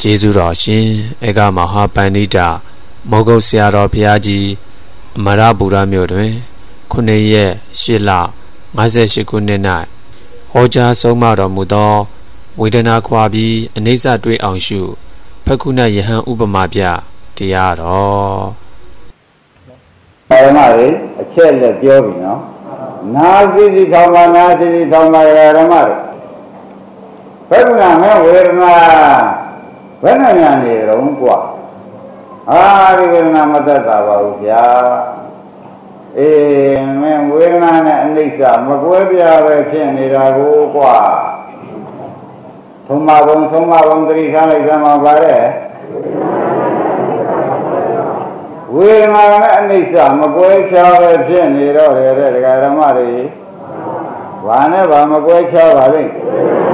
ကျေးဇူးတော်ရှင်ဧကမဟာပန္နိတာမောဂုတ်ဆရာတော်ဘုရားကြီးအမရပူရမြို့တွင်9 ရက် 8 လ 58 ခုနှစ်၌ဟောကြားဆုံးမတော်မူသောဝေဒနာခွာပြီးအနိစ္စတွေ့အောင်ရှုဖက္ခုနယဟန်ဥပမာပြတရားတော်ဓမ္မတွေအချက်လက်ပြောပြီနော်နာစီစီထောင်းပါနာစီစီထောင်းပါဓမ္မတွေဘယ်ကမဲဝေဒနာဘယ်နဲ့များနေတော့กว่าဒီဝေဒနာမသက်တာပါဘူးဗျာမင်းဝေဒနာနဲ့အနိစ္စမကွဲပြားပဲဖြစ်နေတာကိုกว่าသုံးပါဘုံသတိထားလိုက်သမှာပါတဲ့ဝေဒနာနဲ့အနိစ္စမကွဲခြားပဲဖြစ်နေတော့တယ်တဲ့ဒကာဓမ္မတွေဘာနဲ့ဘာမကွဲခြားပါလိမ့်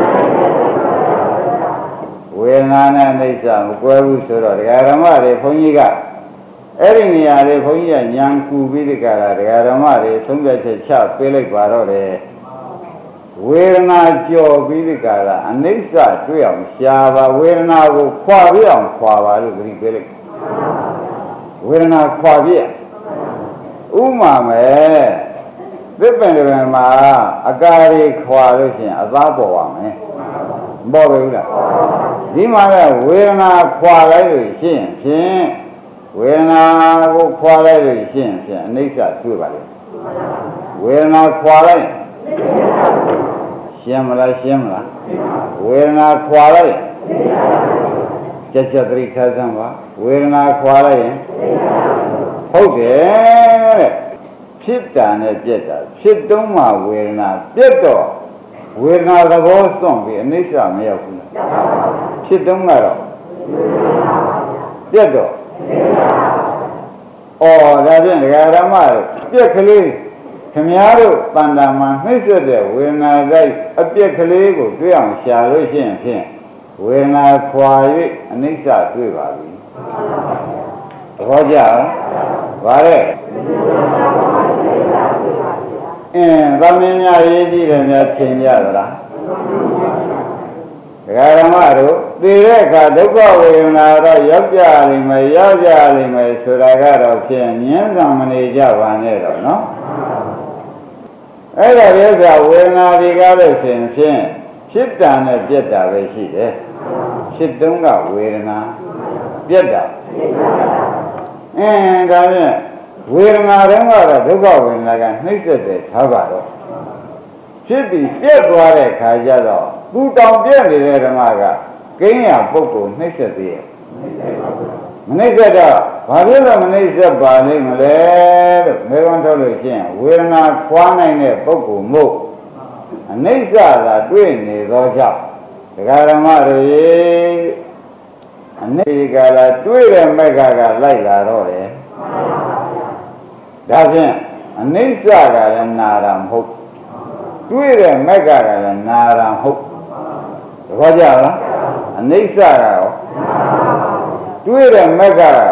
ဝေဒနာနဲ့အနိစ္စမကွဲဘူးဆိုတော့ဒကာဓမ္မတွေဘုန်းကြီးကအဲ့ဒီနေရာလေးဘုန်းကြီးကဉာဏ်ကူပြီးဒကာဓမ္မတွေသုံးပြချက်ချပေးလိုက်ပါတော့တယ်ဝေဒနာကြော်ပြီးဒကာအနိစ္စတွေ့အောင်ရှားပါဝေဒနာကိုခွာပြအောင်ခွာပါလို့ဂရိပေးလိုက်ဝေဒနာခွာပြဥမာမဲ့သစ်ပင်တွေမှာအကာတွေခွာလို့ရှိရင်အသားပေါ်ပါမယ်မပေါ်ဘူးလားဒီမှာလည်းဝေဒနာခွာလိုက်လို့ရှိရင်ဖြင့်ဝေဒနာကိုခွာလိုက်လို့ရှိရင်ဖြင့်အနိစ္စတွေ့ပါလေဝေဒနာခွာလိုက်ရှင်းမလားဝေဒနာခွာလိုက်ကြက်သတိထားစမ်းပါဝေဒနာခွာလိုက်ရင်ဟုတ်တယ်တဲ့ဖြစ်တာနဲ့ပြက်တာဖြစ်တုံးမှဝေဒနာပြက်တော့ဝေဒနာသဘောစွန့်ပြီးအနိစ္စမရောက်ဘူးဖြစ်တုံးကတော့ပြက်တော့ဒါဖြင့်ဒကာဓမ္မတို့ပြက်ကလေးခင်ဗျားတို့တဏ္ဍာမှာနှိမ့်ဆက်တဲ့ဝေဒနာတိုင်းအပြက်ကလေးကိုတွေ့အောင်ရှာလို့ရှိရင်ဖြင့်ဝေဒနာခွာ၍အနိစ္စတွေ့ပါပြီသဘောကျလားဗါတဲ့သမင်းများရေးကြည့်တယ်များသင်ကြသလားဒကာဓမ္မတို့သိတဲ့အခါဒုက္ခဝေဒနာတော့ရောက်ကြလိမ့်မယ်ဆိုတာကတော့ဖြင့်မြင်းဆောင်မနေကြပါနဲ့တော့နော်အဲ့ဒါပြစ္ဆာဝေဒနာဒီကားလို့ဆိုရင်ဖြင့်ဖြစ်တာနဲ့ပြက်တာပဲရှိတယ်ဖြစ်တုံးကဝေဒနာပြက်တာဒါဖြင့်ဝေဒနာတုံးကတော့ဒုက္ခဝေဒနာကနှိမ့်ဆက်တယ်ထားပါတော့ဖြစ်ပြီးပြက်သွားတဲ့ခါကျတော့သူတောင်ပြက်နေတဲ့ဓမ္မကကိန်းရပုဂ္ဂိုလ်နှိမ့်ဆက်သေးရဲ့မနှိမ့်ဆက်တော့ဘာဖြစ်လို့မနှိမ့်ဆက်ပါလိမ့်မလဲလို့မေခွန်းထုတ်လို့ရှိရင်ဝေဒနာခွာနိုင်တဲ့ပုဂ္ဂိုလ်မို့အနိစ္စသာတွေ့နေသောကြောင့်ဒကာဓမ္မတွေအနိစ္စကလာတွေ့တဲ့မက်ကလိုက်လာတော့တယ်ဒါဖြင့်အနိစ္စကလည်းနာတာမဟုတ်တွေ့တဲ့မက်ကလည်းနာတာမဟုတ်သဘောကျလားအနိစ္စကရောတွေ့တဲ့မက်ကရော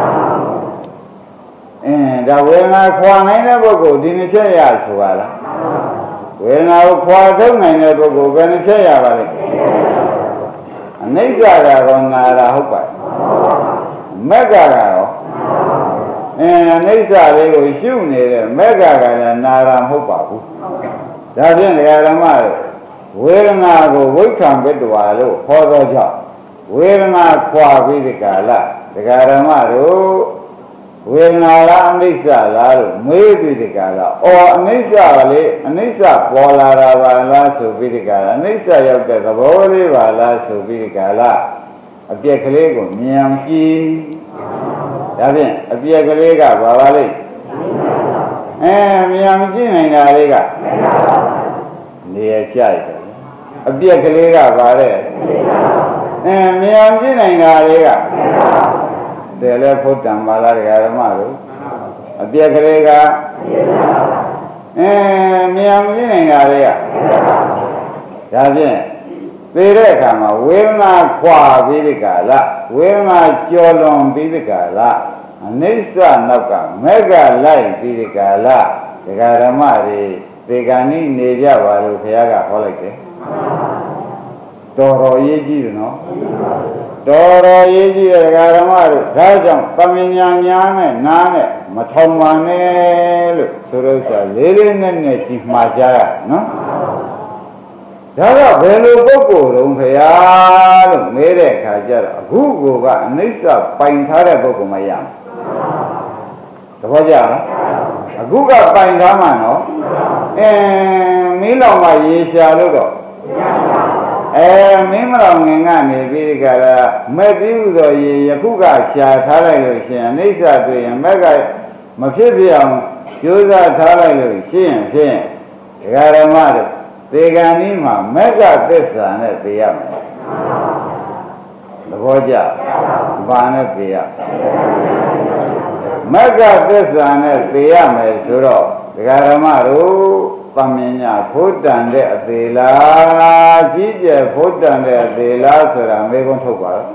ဒါဝေဒနာခွာနိုင်တဲ့ပုဂ္ဂိုလ်ဒီနှစ်ချက်ရဆိုပါလားဝေဒနာကိုခွာထုတ်နိုင်တဲ့ပုဂ္ဂိုလ်ဘယ်နှချက်ရပါလဲအနိစ္စကတော့နာတာဟုတ်ပါမက်ကရောအနိစ္စလေးကိုရှုနေတဲ့မက်ကလည်းနာတာမဟုတ်ပါဘူးဒါဖြင့်ဒကာဓမ္မတို့ဝေဒနာကိုဝိက္ခံပတ္တဝါလို့ခေါ်သောကြောင့်ဝေဒနာခွာပြီးဒီကာလဒကာဓမ္မတို့ဝေဒနာလားအနိစ္စလားလို့မေးပြီးဒီကာလအနိစ္စပါလေအနိစ္စပေါ်လာတာပါလားဆိုပြီးဒီကာလအနိစ္စရောက်တဲ့သဘောလေးပါလားဆိုပြီးဒီကာလအပြက်ကလေးကိုမြင်ကြည့်ဒါဖြင့်အပြက်ကလေးကဘာပါလိမ့်မြင်ကြည့်နိုင်တာလေးကနေရကြိုက်တယ်အပြက်ကလေးကပါတဲ့မြင်ကြည့်နိုင်တာလေးကတယ်လေဖုတ်တံပါလားဒကာဓမ္မတို့အပြက်ကလေးကမြင်ကြည့်နိုင်တာလေးကဒါဖြင့်သိတဲ့အခါမှာဝေဒနာခွာပြီးဒီကလာဝေဒနာကျော်လွန်ပြီးဒီကလာအနိစ္စနောက်ကမက်ကလိုက်ပြီးဒီကလာဒကာဓမ္မတွေသေကံဤနေကြပါလို့ဘုရားကဟောလိုက်တယ်တော်တော်ရေးကြည့်တယ်နော်တော်ရေးကြီးတဲ့ဓမ္မတို့ဒါကြောင့်သမဉ္ညာညာနဲ့နားနဲ့မထောင်ပါနဲ့လို့ဆိုလို့ဆိုလေးလေးနက်နက်ကြီးမှားကြရနော်ဒါကဘယ်လိုပုဂ္ဂိုလ်လုံးဖရာလို့မေးတဲ့အခါကျတော့အခုကအနိစ္စပိုင်ထားတဲ့ပုဂ္ဂိုလ်မရဘူးသဘောကျလားအခုကပိုင်ထားမှနော်မင်းတော်မှရေရှာလို့တော့မင်းမတော်ငင်ကနေပြီးကြတာမဲ့ပြီးဥသောရေယခုကရှာထားလိုက်လို့ရှိရင်အနိစ္စတွေ့ရင်မက်ကမဖြစ်ပြအောင်ကြိုးစားထားလိုက်လို့ရှိရင်ဖြင့်ဒကာဓမ္မတို့သေကံဤမှာမက်ကသစ္စာနဲ့သိရမယ်သဘောကျဘာနဲ့သိရမက်ကသစ္စာနဲ့သိရမယ်ဆိုတော့ဒကာဓမ္မတို့သမဉ္ညာဖို့တန်တဲ့အသေးလားကြီးကျယ်ဖို့တန်တဲ့အသေးလားဆိုတာမေးခွန်းထုတ်ပါတော့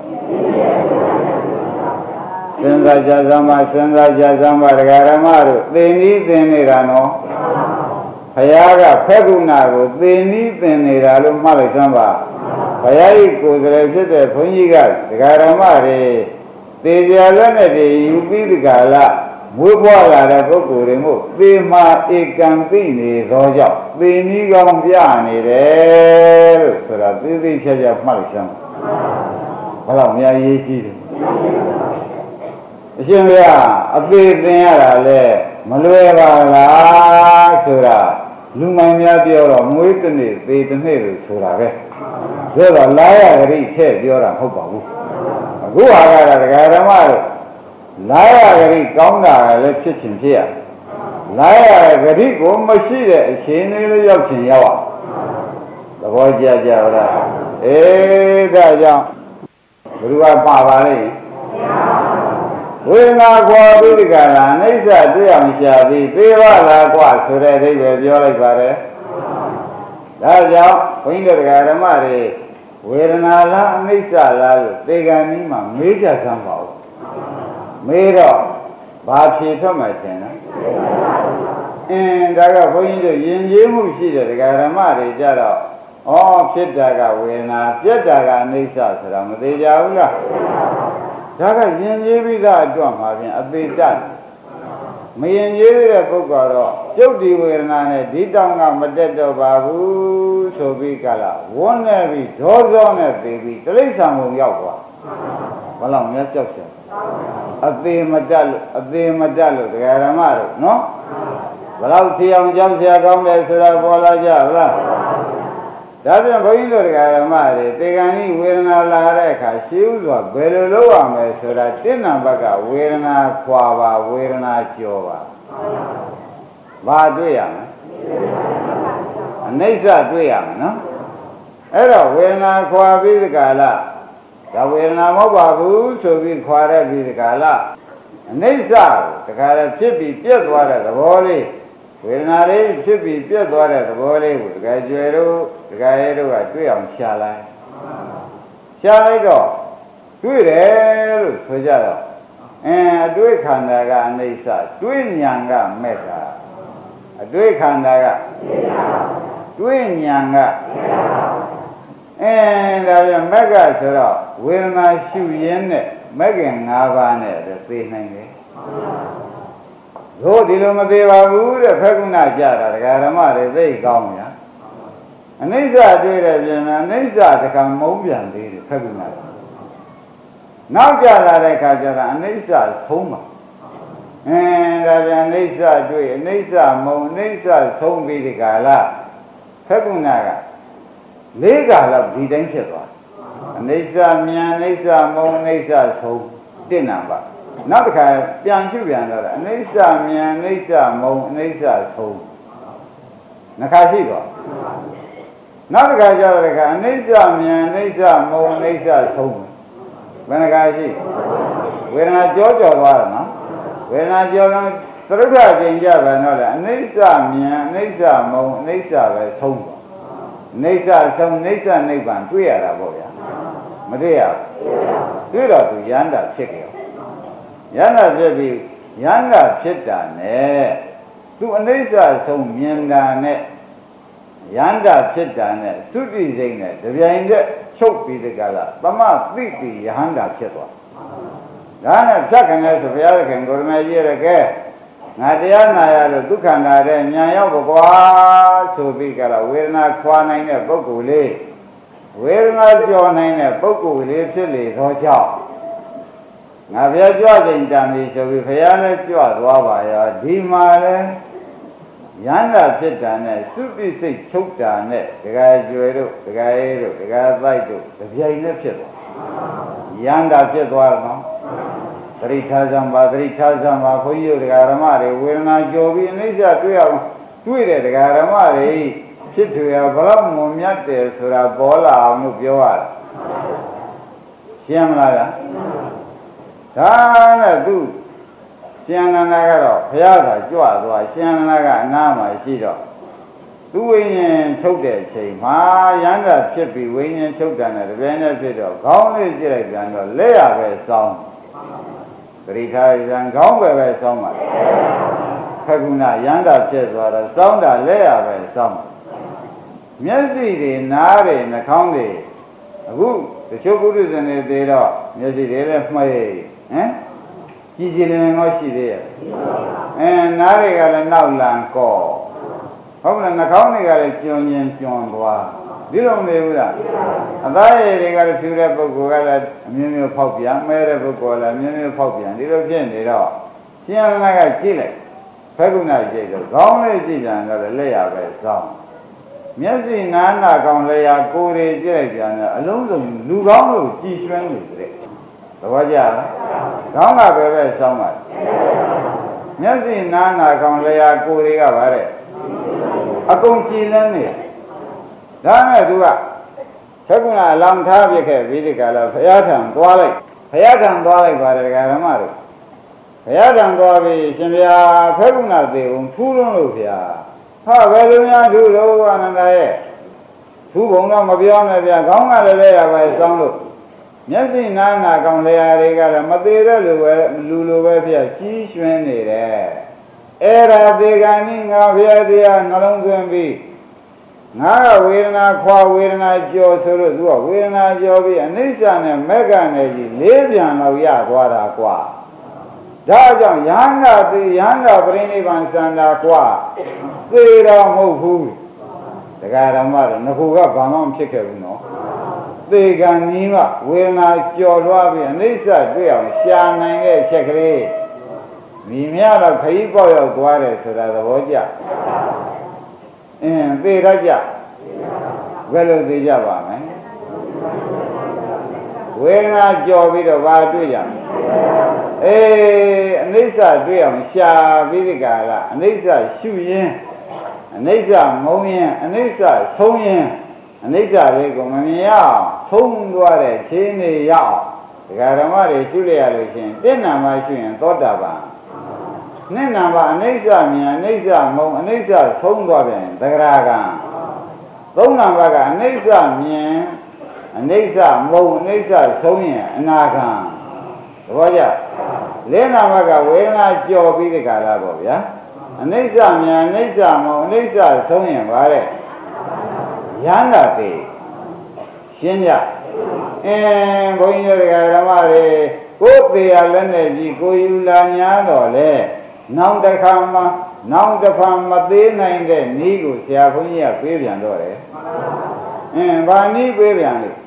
စဉ်းစားကြစမ်းပါစဉ်းစားကြစမ်းပါဒကာဓမ္မတို့သိနည်းသင်နေတာနော်ဘုရားကဖက်ကုဏကိုသိနည်းသင်နေတာလို့မှတ်လိုက်စမ်းပါဘုရားကြီးကိုယ်စရဖြစ်တဲ့ဘုန်းကြီးကဒကာဓမ္မတွေသေကြလက်နဲ့တည်းယူပြီးဒီကလာမွေးဖွားလာတဲ့ပုဂ္ဂိုလ်တွေကိုသေမာဧကံသိနေသောကြောင့်သေနည်းကောင်းပြနေတယ်လို့ဆိုတာသိသိချာချာမှတ်လိုက်စမ်းဘယ်တော့များရေးကြည့်တယ်အရှင်ဘုရားအသေးသင်ရတာလဲမလွယ်ပါလားဆိုတာလူမိုင်များပြောတော့မွေးတစ်နေ့သေတစ်နေ့လို့ဆိုတာပဲပြောတော့လာရဂရိထည့်ပြောတာမဟုတ်ပါဘူးအခုဟာကတော့ဒကာဓမ္မတို့လာရဂရိကောင်းတာလည်းဖြစ်ချင်ဖြစ်ရလာရဂရိကိုမရှိတဲ့အခြေအနေလေးရောက်ချင်ရောက်အောင်သဘောကျကြလားဒါကြောင့်ဘုရားပါပါလေဝေငါကွာပိဋကရာအိဋ္ဌတွေ့အောင်ရှာပြီးသေဝလာကွာဆိုတဲ့အဓိပ္ပာယ်ပြောလိုက်ပါတယ်ဒါကြောင့်ဘုန်းကြီးတို့ဓမ္မတွေဝေဒနာလားအနိစ္စလားလို့သေကံဤမှာမေးကြစမ်းပါဦးမေးတော့ဘာဖြေထွက်မှထင်လဲဒါကဘုန်းကြီးတို့ယဉ်ကျေးမှုရှိတဲ့ဓမ္မတွေကြတော့ဖြစ်တာကဝေဒနာပြက်တာကအနိစ္စဆိုတာမသေးကြဘူးလားဒါကယဉ်ကျေးပြီးသားအတွက်မှာဖြင့်အသေးတတ်မယဉ်ကျေးတဲ့ပုဂ္ဂိုလ်တော့ပြုတ်ဒီဝေဒနာနဲ့ဒီတောင်ကမတက်တော့ပါဘူးဆိုပြီးကလာဝန်းနေပြီးဒေါသောနဲ့သိပြီးတိရစ္ဆာန်ကိုရောက်သွားဘယ်လောက်များကြောက်ချင်အသေးမတက်လို့တရားဓမ္မတို့နော်ဘယ်လောက်ထီအောင်ကြောက်ချင်ကောင်းတယ်ဆိုတာပေါ်လာကြလားဒါပြန်ဘုန်းကြီးတို့တရားဓမ္မတွေတေကံဤဝေဒနာလာတဲ့အခါရှင်းဥစွာဘယ်လိုလုပ်ရမလဲဆိုတာတင်းနံဘက်ကဝေဒနာခွာပါဝေဒနာကြောပါဘာတွေ့ရမလဲအနိစ္စတွေ့ရမယ်နော်အဲ့တော့ဝေဒနာခွာပြီးဒီကလာဒါဝေဒနာမဟုတ်ပါဘူးဆိုပြီးခွာရပြီးဒီကလာအနိစ္စတခါတည်းဖြစ်ပြီးပြတ်သွားတဲ့သဘောလေးဝေဒနာလေးဖြစ်ပြီးပြတ်သွားတဲ့သဘောလေးကိုတကယ်ကျွယ်တို့တကယ်ရဲတို့ကတွေ့အောင်ရှာလိုက်တော့တွေ့တယ်လို့ဆိုကြတော့အတွေ့ခန္ဓာကအနိစ္စတွေ့ဉာဏ်ကမဲ့တာအတွေ့ခန္ဓာကတွေ့ဉာဏ်ကဒါပြန်မက်ကဆိုတော့ဝေဒနာရှုရင်းနဲ့မက်ကင်၅ပါးနဲ့သိနိုင်တယ်တို့ဒီလိုမသေးပါဘူးတဲ့ဖက်ကုဏကြတာဒကာဓမ္မတွေသိကောင်းညာအနိစ္စတွေ့တဲ့ပြင်မှာအနိစ္စတကမုံပြန်သေးတယ်ဖက်ကုဏနောက်ကြလာတဲ့ခါကျတော့အနိစ္စဆုံးပါဒါပြန်အနိစ္စတွေ့အနိစ္စမုံအနိစ္စဆုံးပြီးဒီကာလဖက်ကုဏက၄ကာလဒီတိုင်းဖြစ်သွားအနိစ္စမြန်အနိစ္စမုံအနိစ္စဆုံးတစ်နံပါတ်နောက်တစ်ခါပြန်ရှုပြန်တော့အနိစ္စမြန်အနိစ္စမုံအနိစ္စဆုံးနှစ်ခါရှိသွားနောက်တစ်ခါကျတော့အနိစ္စမြန်အနိစ္စမုံအနိစ္စဆုံးဘယ်နှခါရှိဝေဒနာကြောသွားတယ်နော်ဝေဒနာကြောကသရုပ်ထကျင်ကြပါတော့လေအနိစ္စမြန်အနိစ္စမုံအနိစ္စပဲဆုံးသွားအနိစ္စဆုံးအနိစ္စနိဗ္ဗာန်တွေ့ရတာပေါ့ဗျာမတွေ့ရဘူးတွေ့တော့သူယန္တာဖြစ်ကြယန္တာဖြစ်ပြီးယန္တာဖြစ်တာနဲ့သူအနိစ္စဆုံးမြင်တာနဲ့ယန္တာဖြစ်တာနဲ့သုတိစိတ်နဲ့တပြိုင်တည်းချုပ်ပြီးတကလားသမသိတိယဟန္တာဖြစ်သွားဒါနဲ့ဖြတ်ခင်လဲဆိုဘုရားခင်ကိုရမေကြီးရကဲငါတရားနာရလို့ဒုက္ခနာတဲ့ဉာဏ်ရောက်ကွာဆိုပြီးကြလားဝေဒနာခွာနိုင်တဲ့ပုဂ္ဂိုလ်လေးဝေဒနာကြော်နိုင်တဲ့ပုဂ္ဂိုလ်လေးဖြစ်လေသောကြောင့်ငါဘုရားကြွချိန်တန်ပြီဆိုပြီးဘုရားလည်းကြွသွားပါရောဒီမှာလဲယန္တာဖြစ်တာနဲ့သုပိစိတ်ချုပ်တာနဲ့ဒကာကျွယ်တို့ဒကာရဲတို့ဒကာတိုက်တို့ကြပြိုင်နဲ့ဖြစ်သွားယန္တာဖြစ်သွားတော့သတိထားစံပါသတိထားစံပါဘုန်းကြီးတို့ဒကာဓမ္မတွေဝေဒနာကြော်ပြီးအိဋ္ဌတွေ့အောင်တွေ့တဲ့ဒကာဓမ္မတွေဖြစ်ထွေရဘလောက်မွန်မြတ်တယ်ဆိုတာပေါ်လာအောင်လို့ပြောရတာရှင်းမလားဗျာဒါနဲ့သူရှင်နန္ဒကတော့ဘုရားကကြွသွားရှင်နန္ဒကအနားမှာရှိတော့သူဝိညာဉ်ထုတ်တဲ့အချိန်မှာယန္တာဖြစ်ပြီးဝိညာဉ်ထုတ်တာနဲ့တပြိုင်တည်းဖြစ်တော့ခေါင်းလေးကြည့်လိုက်ပြန်တော့လက်ရပဲစောင်းပရိခာယံခေါင်းပဲစောင်းပါခကုဏယန္တာဖြစ်သွားတော့စောင်းတာလက်ရပဲစောင်းမျက်စိတွေနားတွေနှာခေါင်းတွေအခုတချို့ပုရိသင်တွေသေးတော့မျက်စိတွေလည်းမှိတ်ဟမ်ကြည်ကြည်လင်လင်တော့ရှိသေးရဲ့နားတွေကလည်းနောက်လန်ကောဟုတ်လားနှာခေါင်းတွေကလည်းကျွန်းချင်းကျွန်းသွားဒီလိုမနေဘူးလားအသားရည်တွေကလည်းဖြူတဲ့ပုဂ္ဂိုလ်ကလည်းအမျိုးမျိုးဖောက်ပြန်မဲတဲ့ပုဂ္ဂိုလ်လည်းအမျိုးမျိုးဖောက်ပြန်ဒီလိုဖြစ်နေတော့ရှင်အနာကကြည့်လိုက်ဖက်ကုဏကြည့်တော့ခေါင်းလေးကြည့်ပြန်တော့လက်ရပဲစောင်းမျက်စိနားနာကောင်လျာကိုယ်တွေကြည့်လိုက်ပြန်တော့အလုံးစုံလူကောင်းလို့ကြည်ရွှင်နေတယ်သဘောကျလားခေါင်းကပဲစောင်းပါမျက်စိနားနာကောင်လျာကိုယ်တွေကဗါတဲ့အကုန်ကြည်လန်းနေဒါနဲ့သူကသက္ကုဏအလောင်းထားပြခဲ့ပြီးဒီကလာဘုရားထံသွားလိုက်ဘုရားထံသွားလိုက်ပါတယ်ဓမ္မတို့ဘုရားထံသွားပြီးရှင်ဗျာသက္ကုဏသေးုံထူးလွန်းလို့ဗျာဟာဘယ်လိုများထူးလို့အနန္ဒရဲ့ထူးပုံတော့မပြောနဲ့ဗျာခေါင်းကလည်းလဲရပါစောင်းလို့မျက်စိနားနာကောင်လျာတွေကလည်းမသေးတဲ့လူလိုပဲဗျာကြီးရွှင်နေတယ်အဲ့ဒါသေကံဤငါဘုရားတရားနှလုံးသွင်းပြီးငါကဝေဒနာခွာဝေဒနာကြော်ဆိုလို့သူကဝေဒနာကြော်ပြီးအနိစ္စနဲ့မက္ခနဲ့ကြီး၄ပြန်လောက်ရသွားတာကွာဒါကြောင့်ယန္တာသေယန္တာပြိဋိဘံစန္ဒာကွာသေတော်မဟုတ်ဘူးတရားဓမ္မတော့ငခုကဘာမှမဖြစ်ခဲ့ဘူးနော်သေကံဤကဝေဒနာကြော်လွှားပြီးအနိစ္စတွေ့အောင်ရှာနိုင်တဲ့ချက်ကလေးမိမြတော့ခရီးပေါက်ရောက်သွားတယ်ဆိုတာသဘောကျသေရကြဘယ်လိုသေကြပါမလဲဝေဒနာကြော်ပြီးတော့ဘာတွေ့ကြမလဲအနိစ္စတွေ့အောင်ရှာပြီးဒီကလာအနိစ္စရှုရင်းအနိစ္စမုံရင်အနိစ္စဆုံးရင်အနိစ္စလေးကိုမမြင်ရအောင်ထုံးသွားတဲ့ခြေနေရအောင်ဒကာဓမ္မတွေရှုလိုက်ရလို့ရှိရင်တဏ္ဍာမှရှုရင်သောတာပန်နှစ်နံပါတ်အနိစ္စမြင်အနိစ္စမုံအနိစ္စဆုံးသွားပြန်သဂရကံသုံးနံပါတ်ကအနိစ္စမြင်အနိစ္စမုံအနိစ္စဆုံးရင်အနာကံသဘောကျလေးနံပါတ်ကဝေဒနာကြော်ပြီးဒီကလာပေါ့ဗျာအနိစ္စမြင်အနိစ္စမုံအနိစ္စဆုံးရင်ဗါတဲ့ယန္တာတိရှင်းကြဘုန်းကြီးတို့ဓမ္မတွေကိုယ်သေးရလက်နဲ့ကြည့်ကိုယူလာညာတော့လေနောက်တစ်ခါမှနောက်တစ်ဖန်မသေးနိုင်တဲ့နည်းကိုဆရာဘုန်းကြီးကပေးပြန်တော့တယ်ဘာနည်းပေးပြန်လဲ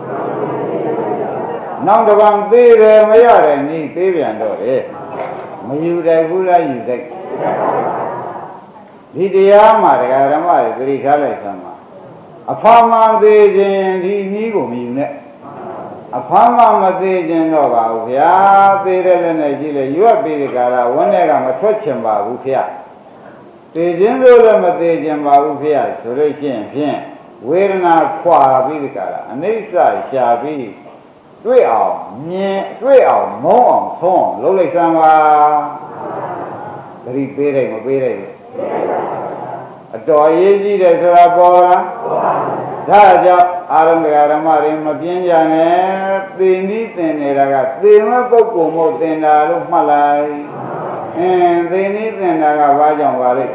နောက်တစ်ဖန်သေးတယ်မရတဲ့နည်းပေးပြန်တော့တယ်မယူတယ်ဘူးလားယူတယ်ဒီတရားမှာတရားဓမ္မတွေသတိထားလိုက်သမှာအဖာမှသေးခြင်းဒီနည်းကိုမယူနဲ့အဖာမှမသေးခြင်းတော့ပါဘူးဗျာသေးတယ်လည်းနဲ့ကြည့်လေရွက်ပြီးဒီကရာဝန်းထဲကမထွက်ချင်ပါဘူးဗျာသေခြင်းလို့လည်းမသေးခြင်းပါဘူးဗျာဆိုလို့ရှိရင်ဖြင့်ဝေဒနာခွာပြီးဒီကရာအနိစ္စရှာပြီးတွေ့အောင်မြင်တွေ့အောင်မုန်းအောင်ဆုံးအောင်လုပ်လိုက်စမ်းပါသတိပေးတယ်မပေးတယ်အတော်ရေးကြည့်တယ်ဆိုတာပေါ်လားဒါကြောင့်အာရမဓမ္မတွေမပြင်းကြနဲ့သေနည်းသင်နေတာကသေမဲ့ပုဂ္ဂိုလ်မို့သင်တာလို့မှတ်လိုက်သေနည်းသင်တာကဘာကြောင့်ပါလဲ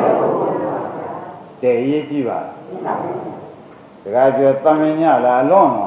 တဲ့ရေးကြည့်ပါတခါကျော်တမင်ညလားအလွန်တော့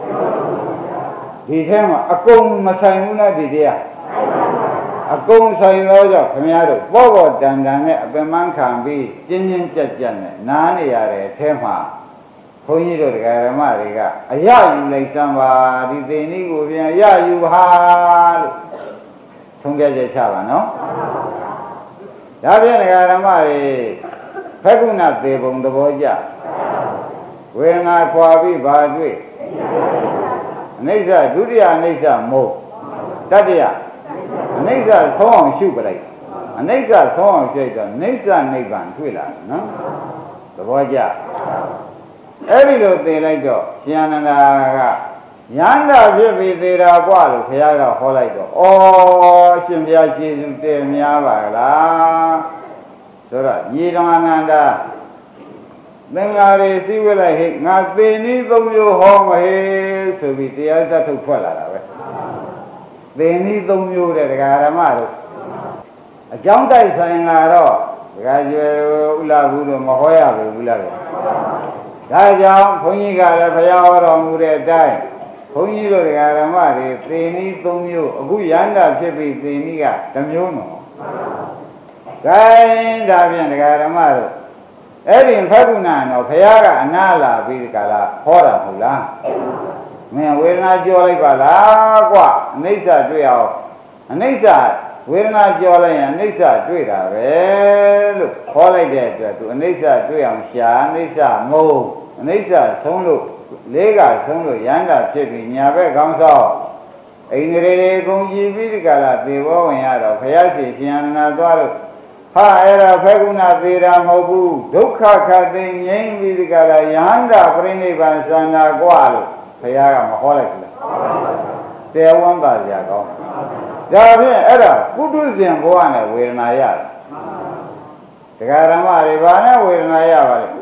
ဒီထဲမှာအကုန်မဆိုင်ဘူးလားဒီတရားအကုန်ဆိုင်တော့ကြောင့်ခင်ဗျားတို့ပေါ့ပေါ့တန်တန်နဲ့အပင်မခံပြီးကျဉ်းကျဉ်းကြက်ကြက်နဲ့နားနေရတဲ့အထဲမှာဘုန်းကြီးတို့တရားဓမ္မတွေကအရယူလိုက်စမ်းပါဒီသိနည်းကိုပြန်ရယူဟာလို့ထုံးကြချက်ချပါနော်ဒါဖြင့်တရားဓမ္မတွေဖက္ကုဏသေဘုံသဘောကျဝေဒနာခွာပြီးပါတွေ့အနိစ္စဒုတိယအနိစ္စမို့တတိယအနိစ္စဆုံးအောင်ရှုပလိုက်အနိစ္စဆုံးအောင်ရှုတော့နိစ္စနိဗ္ဗာန်တွေ့လာနော်သဘောကျအဲ့ဒီလိုသိလိုက်တော့ရှင်အနန္ဒာကယန္တာဖြစ်ပြီးသေးတာกว่าလို့ဘုရားကဟောလိုက်တော့ဩရှင်ဘုရားကျေးဇူးတင်များပါလားဆိုတော့ညီတော်အနန္ဒာသင်္ဃာတွေစည်းဝေးလိုက်ဟိငါသေနည်းသုံးမျိုးဟောမဟေဆိုပြီးတရားသတ်ထုတ်ထွက်လာတာပဲသေနည်းသုံးမျိုးတဲ့ဒကာဓမ္မတို့အကြောင်းတိုက်ဆိုင်လာတော့ဒကာကျွယ်ဥလာဘူးလို့မဟောရဘူးလားဒါကြောင့်ဘုန်းကြီးကလည်းဘုရားဟောတော်မူတဲ့အတိုင်းဘုန်းကြီးတို့ဒကာဓမ္မတွေသေနည်းသုံးမျိုးအခုယန္တာဖြစ်ပြီးသေနည်းကတစ်မျိုးနော်ဂိုင်းဒါဖြင့်ဒကာဓမ္မတို့အဲ့ဒီဖက္ကုဏတော့ဘုရားကအနာလာပြီးဒီကလာဟောတာမဟုတ်လားမင်းဝေဒနာကြောလိုက်ပါလားကွာအနိစ္စတွေ့အောင်အနိစ္စဝေဒနာကြောလိုက်ရင်အနိစ္စတွေ့တာပဲလို့ဟောလိုက်တဲ့အတွက်သူအနိစ္စတွေ့အောင်ရှာအနိစ္စမုံအနိစ္စဆုံးလို့လေးကဆုံးလို့ယန္တာဖြစ်ပြီးညာဘက်ကောင်းဆောင်အိန္ဒြေတွေကုန်ကြည့်ပြီးဒီကလာသေဘောဝင်ရတော့ဘုရားရှင်ရှင်အနန္ဒာသွားလို့ဟာအဲ့ဒါဖက္ကုဏသေးတာမဟုတ်ဘူးဒုက္ခခတ်သိငြိမ်းပြီးဒီကလာယန္တာပြိဋိဘံသန္တာกว่าလို့ဘုရားကမဟောလိုက်ဘူးလားတေဝံပါစရာကောင်းဒါဖြင့်အဲ့ဒါပုထုဇဉ်ဘဝနဲ့ဝေဒနာရတယ်တရားဓမ္မတွေဘာနဲ့ဝေဒနာရပါလဲ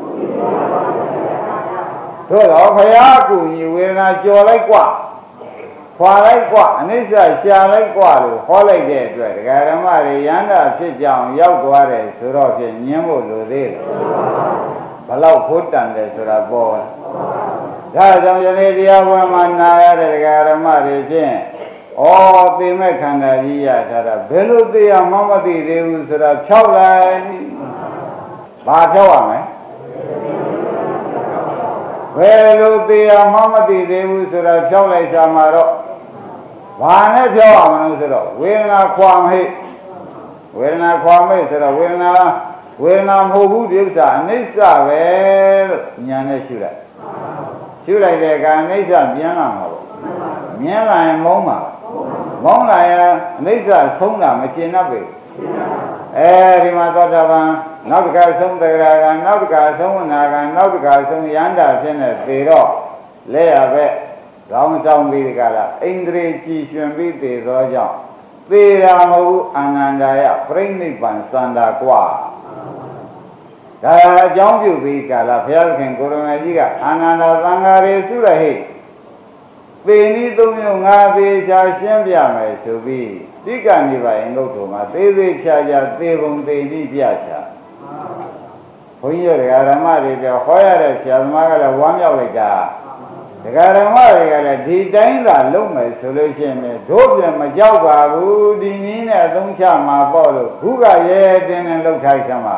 တို့တော့ဘုရားကူညီဝေဒနာကြော်လိုက်กว่าခွာလိုက်กว่าအနိစ္စရှာလိုက်กว่าလို့ဟောလိုက်တဲ့အတွက်တရားဓမ္မတွေယန္တာဖြစ်ကြောင်ရောက်သွားတယ်ဆိုတော့ဖြင့်ညင်းဖို့လိုသေးတယ်ဘလောက်ဖို့တန်တယ်ဆိုတာပေါ်လာဒါကြောင့်ယနေ့တရားပွဲမှာနာရတဲ့တရားဓမ္မတွေဖြင့်ဩသိမဲ့ခန္ဓာကြီးရထားတာဘယ်လိုသိရမှမသိသေးဘူးဆိုတာဖြောက်လိုက်ဘာဖြောက်ရမလဲဘယ်လိုသိရမှမသိသေးဘူးဆိုတာဖြောက်လိုက်စားမှာတော့ဘာနဲ့ဖြောက်ရမလို့ဆိုတော့ဝေဒနာခွာမိတ်ဝေဒနာခွာမိတ်ဆိုတော့ဝေဒနာမဟုတ်ဘူးဒီဥစ္စာအနိစ္စပဲလို့ညာနဲ့ရှုလိုက်ရှုလိုက်တဲ့အခါအနိစ္စပြန်လာမှာပေါ့မြင်လာရင်မုန်းပါမောင်းလာရင်အနိစ္စဆုံးတာမကျင်납ပဲအဲဒီမှာသောတာပန်နောက်တစ်ခါဆုံးသဂရကနောက်တစ်ခါဆုံးဝနာကနောက်တစ်ခါဆုံးယန္တာဖြစ်နေသေတော့လဲရပဲကောင်းဆောင်ပြီးကြလားဣန္ဒြေကြည်ရှင်ပြီးသေသောကြောင့်သေတာမဟုတ်အာနန္ဒာယပြိဋိဘံသန္တာกว่าဒါအကြောင်းပြုပြီးကြလားဘုရားခင်ကိုရမကြီးကအာနန္ဒာသံဃာတွေစုရဟိသေနည်းသုံးမျိုးငါသေးချာရှင်းပြမယ်ဆိုပြီးတိက္ကဏိဗ္ဗာန်ငုတ်တော်မှာသေးသေးချာချာသေဘုံသေနည်းပြချာဘုန်းကြီးတို့ဓမ္မတွေပြောဟောရတဲ့ဆရာသမားကလည်းဝမ်းမြောက်လိုက်တာဓမ္မတွေကလည်းဒီတိုင်းသာလုပ်မယ်ဆိုလို့ရှိရင်တို့ပြန်မကြောက်ပါဘူးဒီနည်းနဲ့အသုံးချမှာပေါ့လို့ခုကရဲတင်းတင်းလှုပ်ထိုက်သမှာ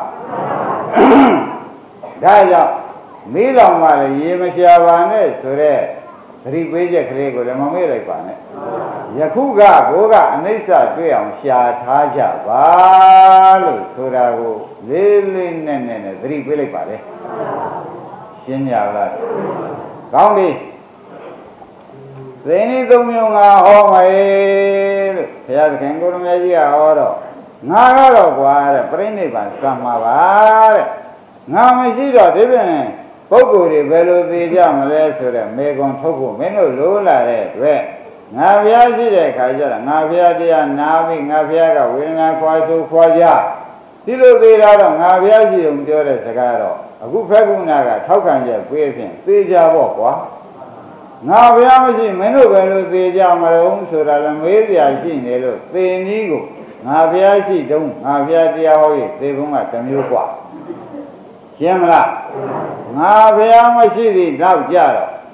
ဒါကြောင့်မိလောင်ကလည်းရေမရှာပါနဲ့ဆိုတဲ့သတိပေးချက်ကလေးကိုလည်းမမေ့လိုက်ပါနဲ့ယခုကကိုကအနိစ္စတွေ့အောင်ရှာထားကြပါလို့ဆိုတာကိုလေးလေးနက်နက်နဲ့သတိပေးလိုက်ပါလေရှင်းကြလားကောင်းပြီသေနည်းသုံးမျိုးငါဟောမယ်လို့ဘုရားသခင်ကိုရမကြီးကဟောတော့ငါကတော့ကွာတဲ့ပြိဋိဘံသံမှာပါတဲ့ငါမရှိတော့ဒီပြင်ပုဂ္ဂိုလ်တွေဘယ်လိုသိကြမလဲဆိုတော့မေကွန်ထုတ်ဖို့မင်းတို့လိုလာတဲ့အတွက်ငါဘုရားရှိတဲ့ခါကျတော့ငါဘုရားတရားနာပြီးငါဘုရားကဝေဒနာခွာဆိုခွာကြဒီလိုသိတာတော့ငါဘုရားရှိုံပြောတဲ့စကားတော့အခုဖက္ကုဏကထောက်ခံချက်ပေးဖြင့်သိကြပေါ့ကွာငါဘုရားမရှိမင်းတို့ဘယ်လိုသိကြမလို့ဆိုတာလည်းမေးစရာရှိနေလို့သိနည်းကိုငါဘုရားရှိတုံးငါဘုရားတရားဟောရေးသေဘုံကတစ်မျိုးกว่าရှင်းမလားငါဘုရားမရှိသည့်နောက်ကြတော့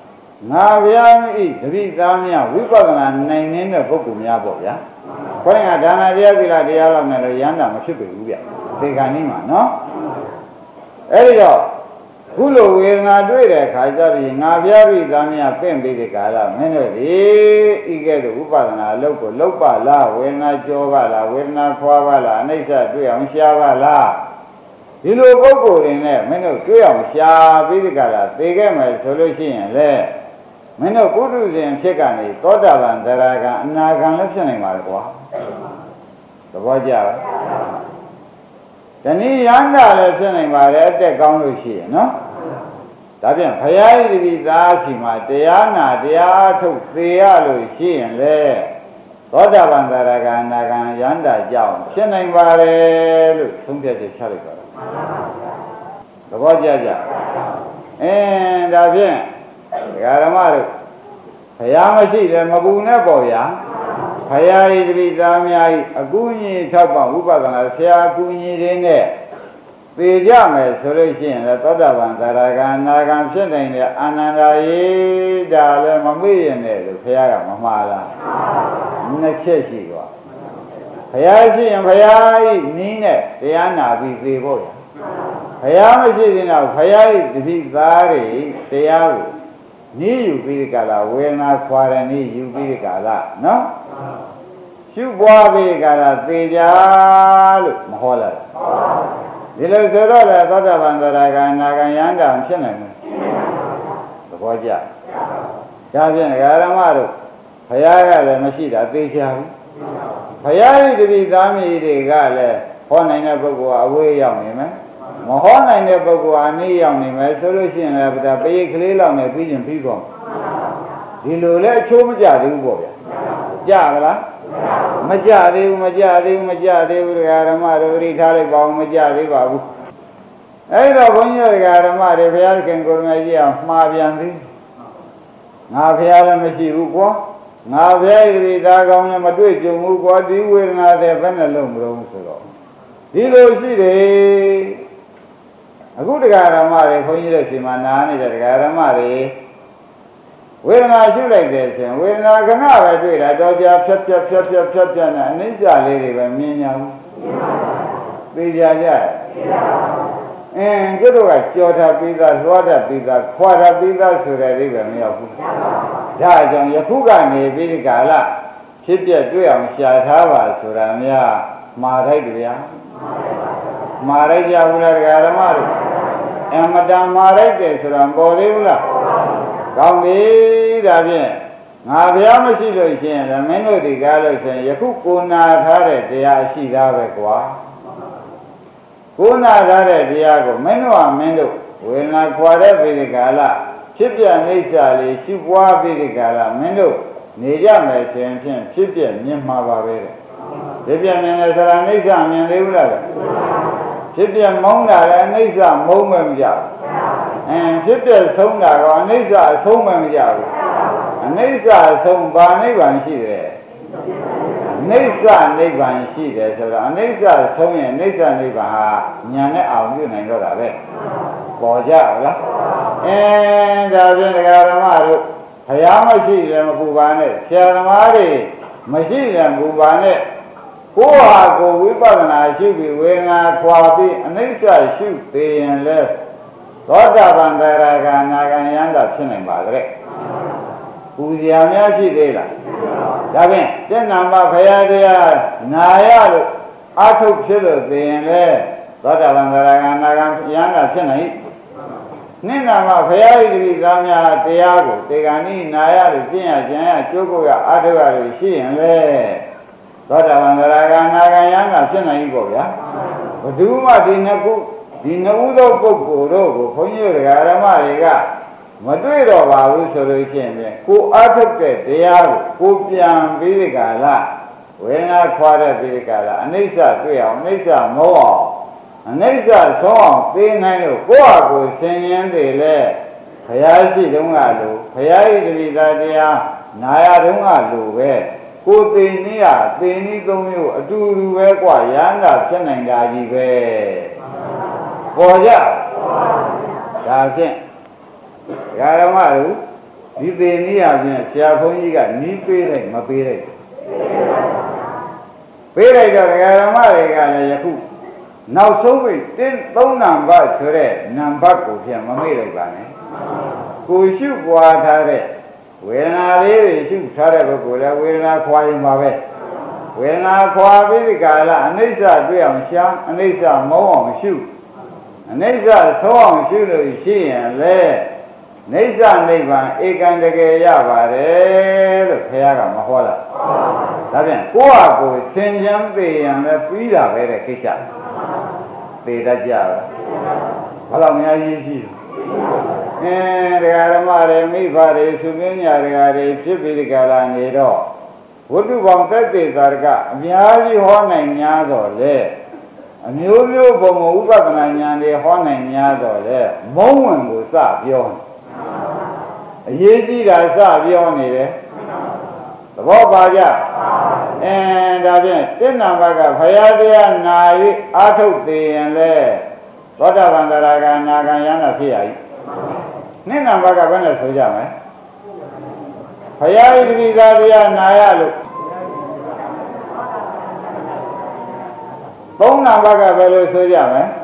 ngà bia ý thủy tam nha quý bác là này nên là vô cùng nha bộ ya có những đàn anh đi thì là đi làm này là dán đàn mà chưa bị uống thì cái này mà nó ấy rồi cú lô về ngà đuôi để khai ra thì ngà bia bị tam nha phèn bị cái cả là mấy người đi ý cái đó quý bác là lâu ba la về ngà cho ba la về ngà khoa ba la này sao đuôi ông xia ba la đi lô bốc cổ đi nè mấy người đuôi ông xia bị cái cả là thì cái mà số lượng gì vậy mấy nó cố thủ diện thiết cả này có đa bàn ra cả na gan lớp trên này mà quá, được bao giờ? Cái này ăn ra lớp trên này mà để để con đôi khi, nó, đặc biệt phải ai đi ra thì mà để ăn na để ăn thuốc để ăn đôi khi này, có đa bàn ra cả na gan ăn ra giàu, trên này mà để lúc sống theo thì sao được? Được bao giờ? Đặc biệt cái đó mà được, phải ăn cái gì để mà bún nó bỏ ya, phải ăn thì làm gì, cún gì thắp bằng upa cái xe cún gì đấy nè, bây giờ mà số lượng chuyện là tất cả bạn ta là cái chuyện này anh là gì, đã là mà mấy này được phải ăn mà là, nó chết gì quá, phải ăn gì ní nè, để ăn nào bị bỏ ya, phải ăn cái gì nào phải ăn thì ra đi, để ăn ní dụ bị cái là quên na khoa ra ní dụ bị cái là nó chú bua bị cái là tê giá lúc mà hoa là đi lên tới đó là có ta bàn ra cái na cái nhang đàm trên này được bao giờ cha biết cái đó mà được phải ai cái là nó chỉ là tê giá phải ai thì bị giảm đi cái là hoa này nó bao gồm quê dòng này mấy mà hoa này nó bao gồm anh ấy dòng này mấy số lượng chuyện là bây giờ bây giờ cái lòng này bây giờ phi còn đi lừa lấy chôm mà trả đi bộ vậy trả cái đó mà trả đi cái mà rồi đi thay lại bảo mà trả đi bảo ấy là bao nhiêu cái mà để phải cái con này gì mà biang đi ngà phải là mà chịu quá ngà phải thì ta công này mà đuổi chung quá đi quên là để phải là lồng rồi đi lừa gì đấy aku dekat ramah deh, kau ni dah si mana ni dekat ramah deh. Wena culai deh, wena kenapa tu? Dah jawab na, ni jali deh, berminyak. Bija. Kita kan cuaca bija, suara bija, kuara bija sudah deh berminyak. Dah jangan ya bukan ni bija kalah. Siapa tu yang siapa sudah ni marai dia. Marai jauh dekat ramah deh. Madam Marai ke suram boleh pula. Kau ni dah bien. Ngabia mesti loh sih. Dah menu di kalau sih. Ya ku kuna thare dia si dah berkuah. Kuna thare dia ko menu. Wena kuada beri kala. Cipta ni sali cipwa beri kala menu. Nija macam cipta ni maha beri. Cipta ni sekarang ni sama ni pula. Cipta mong dah ni sama mong macam. Cipta song dah ni sama song macam. Ni sama song bani bansi deh. Ni sama bansi deh. Sekarang ni sama song ni sama bah. Nyane awak ni nggak ada deh. Baca lah. Jadi negara maru. Hayam masih dalam kubane. Siapa mari masih dalam kubane. Kuah ko vipadana syubi wena kuapi anisya syubi yang le. Toda bandara kan yanda sini bagre. Ujiannya sih deh lah. Tapi jangan nampak kaya dia naya lu atuk sih yang le. Toda bandara kan yanda sini. Ni nama kaya ini kami tiago. Tegani naya lu jangan cukup ya ada lu sih yang le. Toda bandara kan yanda sini ko ya. Berdua di nakudo pokoro ko punyo negara mereka madui do baru solution ni ko atuk ke dia ko piang birikala wena khwara birikala anisha tu ya anisha mo anisha so pe nai lo ko sin yin de le phaya shi dong ga lo phaya yi de da dia naya dong ga lo be ko tin ni ya tin ni tong myo atu be kwa yanda phit nain da ji beပေါ်ကြဒါဖြင့်ဓမ္မတို့ဒီသေးနည်းအပြင်ဆရာဘုန်းကြီးကနီးပေးလိုက်မပေးလိုက်ပေးလိုက်တော့ဒကာဓမ္မတွေကလည်းယခုနောက်ဆုံးပြီ3နံပါတ်ဆိုတဲ့နံပါတ်ကိုပြန်မမေ့လိုက်ပါနဲ့ကိုရှုပွားထားတဲ့ဝေဒနာလေးတွေရှုထားတဲ့ပုဂ္ဂိုလ်လည်းဝေဒနာခွာရင်ပါပဲဝေဒနာခွာပြီးဒီကာလအနိစ္စတွေ့အောင်ရှာအနိစ္စမုန်းအောင်ရှုအနိစ္စသုံးအောင်ရှုလို့ရှိရင်လေနိစ္စနိဗ္ဗာန်ဧကံတကယ်ရပါတယ်လို့ဘုရားကမဟောလားဒါပြန်ကိုယ့်ဟာကိုယ်သင်္ချမ်းသိရင်လည်းပြီးတာပဲတဲ့ကိစ္စသိတတ်ကြပါဘယ်လောက်များကြီးရှိတရားဓမ္မတွေမိဘတွေသူမင်းညာတွေဖြစ်ပြီးဒီကလာနေတော့ဝိတုပေါင်းသက်သေသာရကအများကြီးဟောနိုင်များတော့လေအမျိုးမျိုးဘုံဥပဒနာဉာဏ်တွေဟောနိုင်များတော့လေမုံဝင်ကိုစပြောအရေးကြီးတာစပြောနေတယ်သဘောပါကြဒါဖြင့်စိတ်နာဘကဘုရားတရားနာ၍အာထုတ်သေးရင်လေသောတာပန်တရာဂာနာဂံယန္တာဖြစ်ရည်နိနံဘကဘယ်နဲ့ဆိုကြမလဲဘုရားဤတိသာတရားနာရလို့သုံးနံဘကဘယ်လိုဆိုကြမလဲ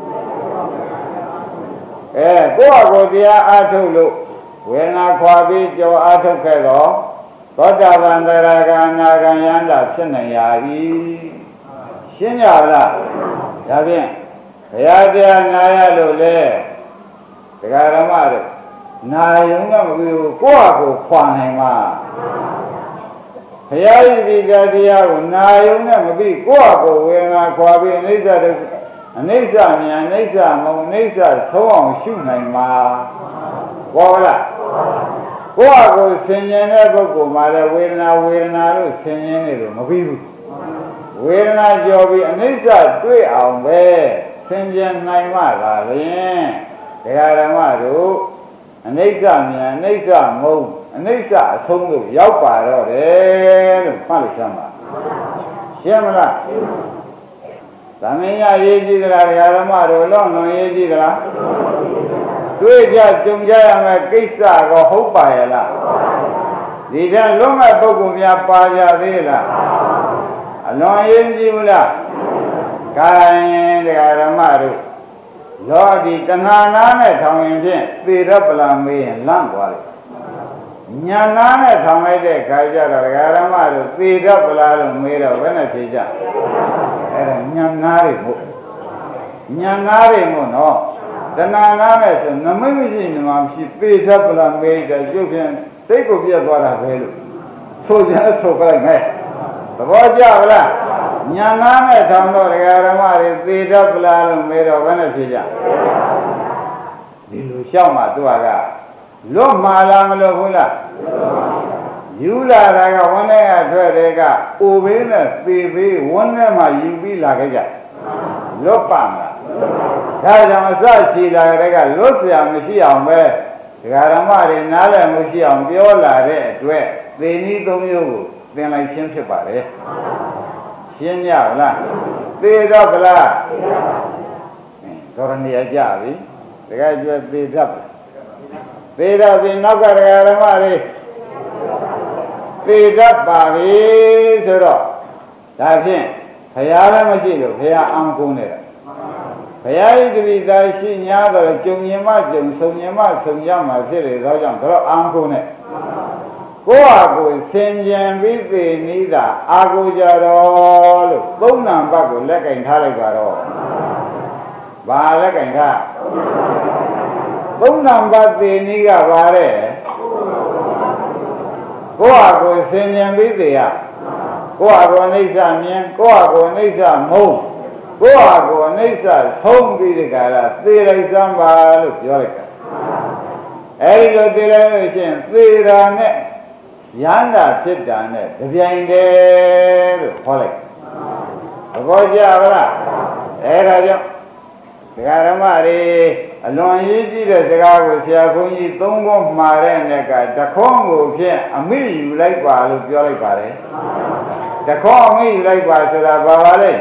ကိုယ့်အကိုတရားအာထုတ်လို့ဝေဒနာခွာပြီးကြောအာထုတ်ခဲ့တော့သောတာပန်တရာဂာနာဂံယန္တာဖြစ်နိုင်ရ၏ရှင်းကြလားဒါဖြင့်ဘုရားတရားနာရလို့လေတရားဓမ္မတို့နာယုံကမပြီးဘူးကိုယ့်အကိုခွာနိုင်မှာဘုရားဤဒီတရားကိုနာယုံနဲ့မပြီးကိုယ့်အကိုဝေဒနာခွာပြီးအနိစ္စတို့အနိစ္စမြန်အနိစ္စမုံအနိစ္စသုံးအောင်ရှုနိုင်မှာဘောလားကိုယ့်အကိုဆင်ញင်တဲ့ပုဂ္ဂိုလ်မှာလည်းဝေဒနာလို့ဆင်ញင်နေလို့မပြီးဘူးဝေဒနာကြော်ပြီးအနိစ္စတွေ့အောင်ပဲဆင်ញင်နိုင်မှသာလျှင်တရားဓမ္မတို့အနိစ္စမြန်အနိစ္စမုံအနိစ္စအဆုံးလို့ရောက်ပါတော့တယ်လို့မှတ်လိုက်စမ်းပါရှင်းမလားသမင်ရရေးကြည့်ကြလားတရားဓမ္မတို့လုံးလုံးရေးကြည့်ကြလားတွေ့ကြကြုံကြရမယ်ကိစ္စကိုဟုတ်ပါရဲ့လားဒီတည်းလုံးမဲ့ပုဂ္ဂိုလ်များပါကြသေးလားအလွန်ရေးကြည့်ဘူးလားကိုင်းတရားဓမ္မတို့လောဒီတဏှာနာနဲ့ထောင်ရင်ဖြင့်သေရပလာမေးရင်လန့်သွားတယ်ညာနာနဲ့ထောင်လိုက်တဲ့ခါကျတော့တရားဓမ္မတို့သေရပလာလို့မေးတော့ဘယ်နဲ့ဖြေကြအဲ့ဒါညာနာတွေမို့ညာနာတွေမို့နော်တဏှာနာနဲ့ဆိုနမိတ်မရှိနမရှိသေရပလာမေးတဲ့ရုပ်ဖြင့်စိတ်ကိုပြတ်သွားတာပဲလို့ဆိုကြဆိုကြလိုက်မယ်သဘောကျပါလားညာနာနဲ့ထောင်တော့တရားဓမ္မတွေသေတတ်ပလားလို့မေးတော့ဘယ်နဲ့ဖြေကြဒီလိုလျှောက်မှသူကလွတ်မှာလားမလွတ်ဘူးလားယူလာတာကဝန်းထဲကထွက်တဲ့ကအိုဘေးနဲ့သေဘေးဝန်းထဲမှာယူပြီးလာခဲ့ကြလွတ်ပါမလားဒါကြောင့်အစရှိလာတဲ့ကလွတ်เสียမရှိအောင်ပဲတရားဓမ္မတွေနားလည်မှုရှိအောင်ပြောလာတဲ့အတွက်သေနည်းသုံးမျိုးကိုသင်လိုက်ခြင်းဖြစ်ပါတယ်ရှင်းကြလားသေတော့ဗလားတော်ရဏီအကြပြီတကယ်ကျွတ်သေတတ်သေတော့ပြီနောက်ကတရားဓမ္မတွေသေတတ်ပါပြီဆိုတော့ဒါဖြင့်ဘုရားလည်းမရှိလို့ဘုရားအံကုန်နေတာဘုရားဤတပိသာရှိညာတော့ကြုံရင်မှကြုံဆုံရင်မှဆုံရမှာဖြစ်လေသောကြောင့်တော့အံကုန်နေကိုယ့်ဟာကိုယ်ဆင်ခြင်ပြီးသိနေတာအာကိုကြတော့လို့သုံးနံပါတ်ကိုလက်ကင်ထားလိုက်ပါတော့ဘာလက်ကင်ထားသုံးနံပါတ်သိနည်းကပါတဲ့ကိုယ့်ဟာကိုယ်ဆင်ခြင်ပြီးသိရကိုယ့်ဟာကိုယ်အိဋ္ဌမြင်ကိုယ့်ဟာကိုယ်အိဋ္ဌမုံကိုယ့်ဟာကိုယ်အိဋ္ဌဆုံးပြီးဒီကရာသေလိုက်စမ်းပါလို့ပြောလိုက်တာအဲဒီလိုသေလိုက်လို့ရှိရင်သေတာနဲ့ယန္တာဖြစ်တာနဲ့ကြပြိုင်တယ်လို့ခေါ်လိုက်သဘောကျပါလားအဲဒါကြောင့်ဒကာဓမ္မတွေအလွန်ရေးကြည့်တဲ့စကားကိုဆရာဘုန်းကြီးသုံးခုမှားတဲ့နဲ့ကတခေါင်းကိုဖြင့်အမိယူလိုက်ပါလို့ပြောလိုက်ပါတယ်တခေါင်းအမိယူလိုက်ပါဆိုတာဘာပါလဲ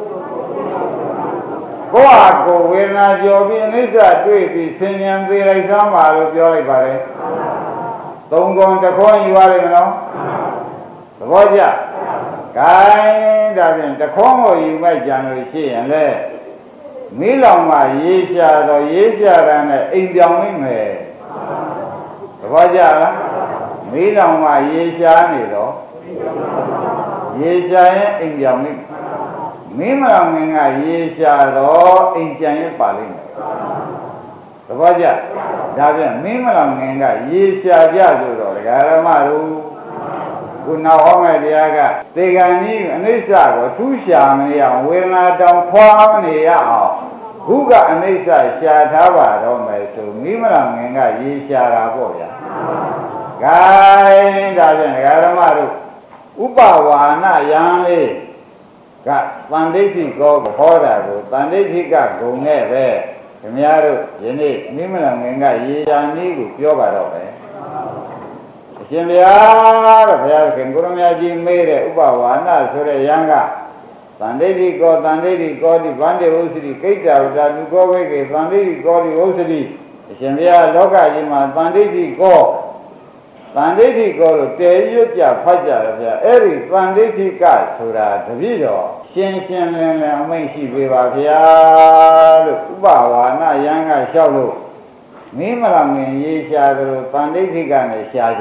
ကိုယ့်ဟာကိုယ်ဝေဒနာကြော်ပြီးအနိစ္စတွေ့ပြီးဆင်ញံသေးလိုက်သမ်းပါလို့ပြောလိုက်ပါတယ်သုံးကုန်းတစ်ခွန်းယူရလိမ့်မယ်နော်သဘောကျဂိုင်းဒါဖြင့်တစ်ခွန်းကိုယူလိုက်ကြံလို့ရှိရင်လေမီးလောင်မှရေးချတော့ရေးချတာနဲ့အိမ်ပြောင်းနေမယ်သဘောကျလားမီးလောင်မှရေးချနေတော့ရေးချရင်အိမ်ပြောင်းနေမီးမလောင်ခင်ကရေးချတော့အိမ်ပြန်ရပါလိမ့်မယ်သဘောကျဒါဖြင့်မင်းမလောင်ငင်ကရေရှာကြဆိုတော့ဒကာရမတို့ခုနောက်ဟောမဲ့တရားကသေကံကြီးအနိစ္စကိုထူးရှာမရအောင်ဝေဒနာတောင်ဖွာနေရအောင်ခုကအနိစ္စရှာထားပါတော့မယ်ဆိုမင်းမလောင်ငင်ကရေရှာတာပေါ့ဗျာဂိုင်းဒါဖြင့်ဒကာရမတို့ဥပဝါဏယံလေးကတန်ဋိဋ္ဌိကောဟောတာကိုတန်ဋိဋ္ဌိကဂုံနဲ့ပဲခင်ဗျားတို့ယနေ့မိမလောင်ငင်ကရေရှာနည်းကိုပြောပါတော့ပဲအရှင်ဘုရားတဲ့ဘုရားခင်ကိုရမကြီးမေးတဲ့ဥပဝါဏဆိုတဲ့ယံကတန်ဋိဋ္ဌိကောတန်ဋိဋ္ဌိကောတိဗန္တေဝုစတိကိတ္တဝတ္တလူကောဝိကေတန်ဋိဋ္ဌိကောတိဝုစတိအရှင်ဘုရားလောကကြီးမှာတန်ဋိဋ္ဌိကောတန်ဋိဋ္ဌိကောလို့တည်ရွတ်ကြဖတ်ကြတယ်ဗျာအဲ့ဒီတန်ဋိဋ္ဌိကဆိုတာတပည့်တော်ရှင်းရှင်းလင်းလင်းအမိန့်ရှိပေးပါဗျာလို့ဥပဝါဏယံကလျှောက်လို့မင်းမလောင်ငင်ရေးရှာသလိုတန်ဋိဋ္ဌိကနဲ့ရှာကြ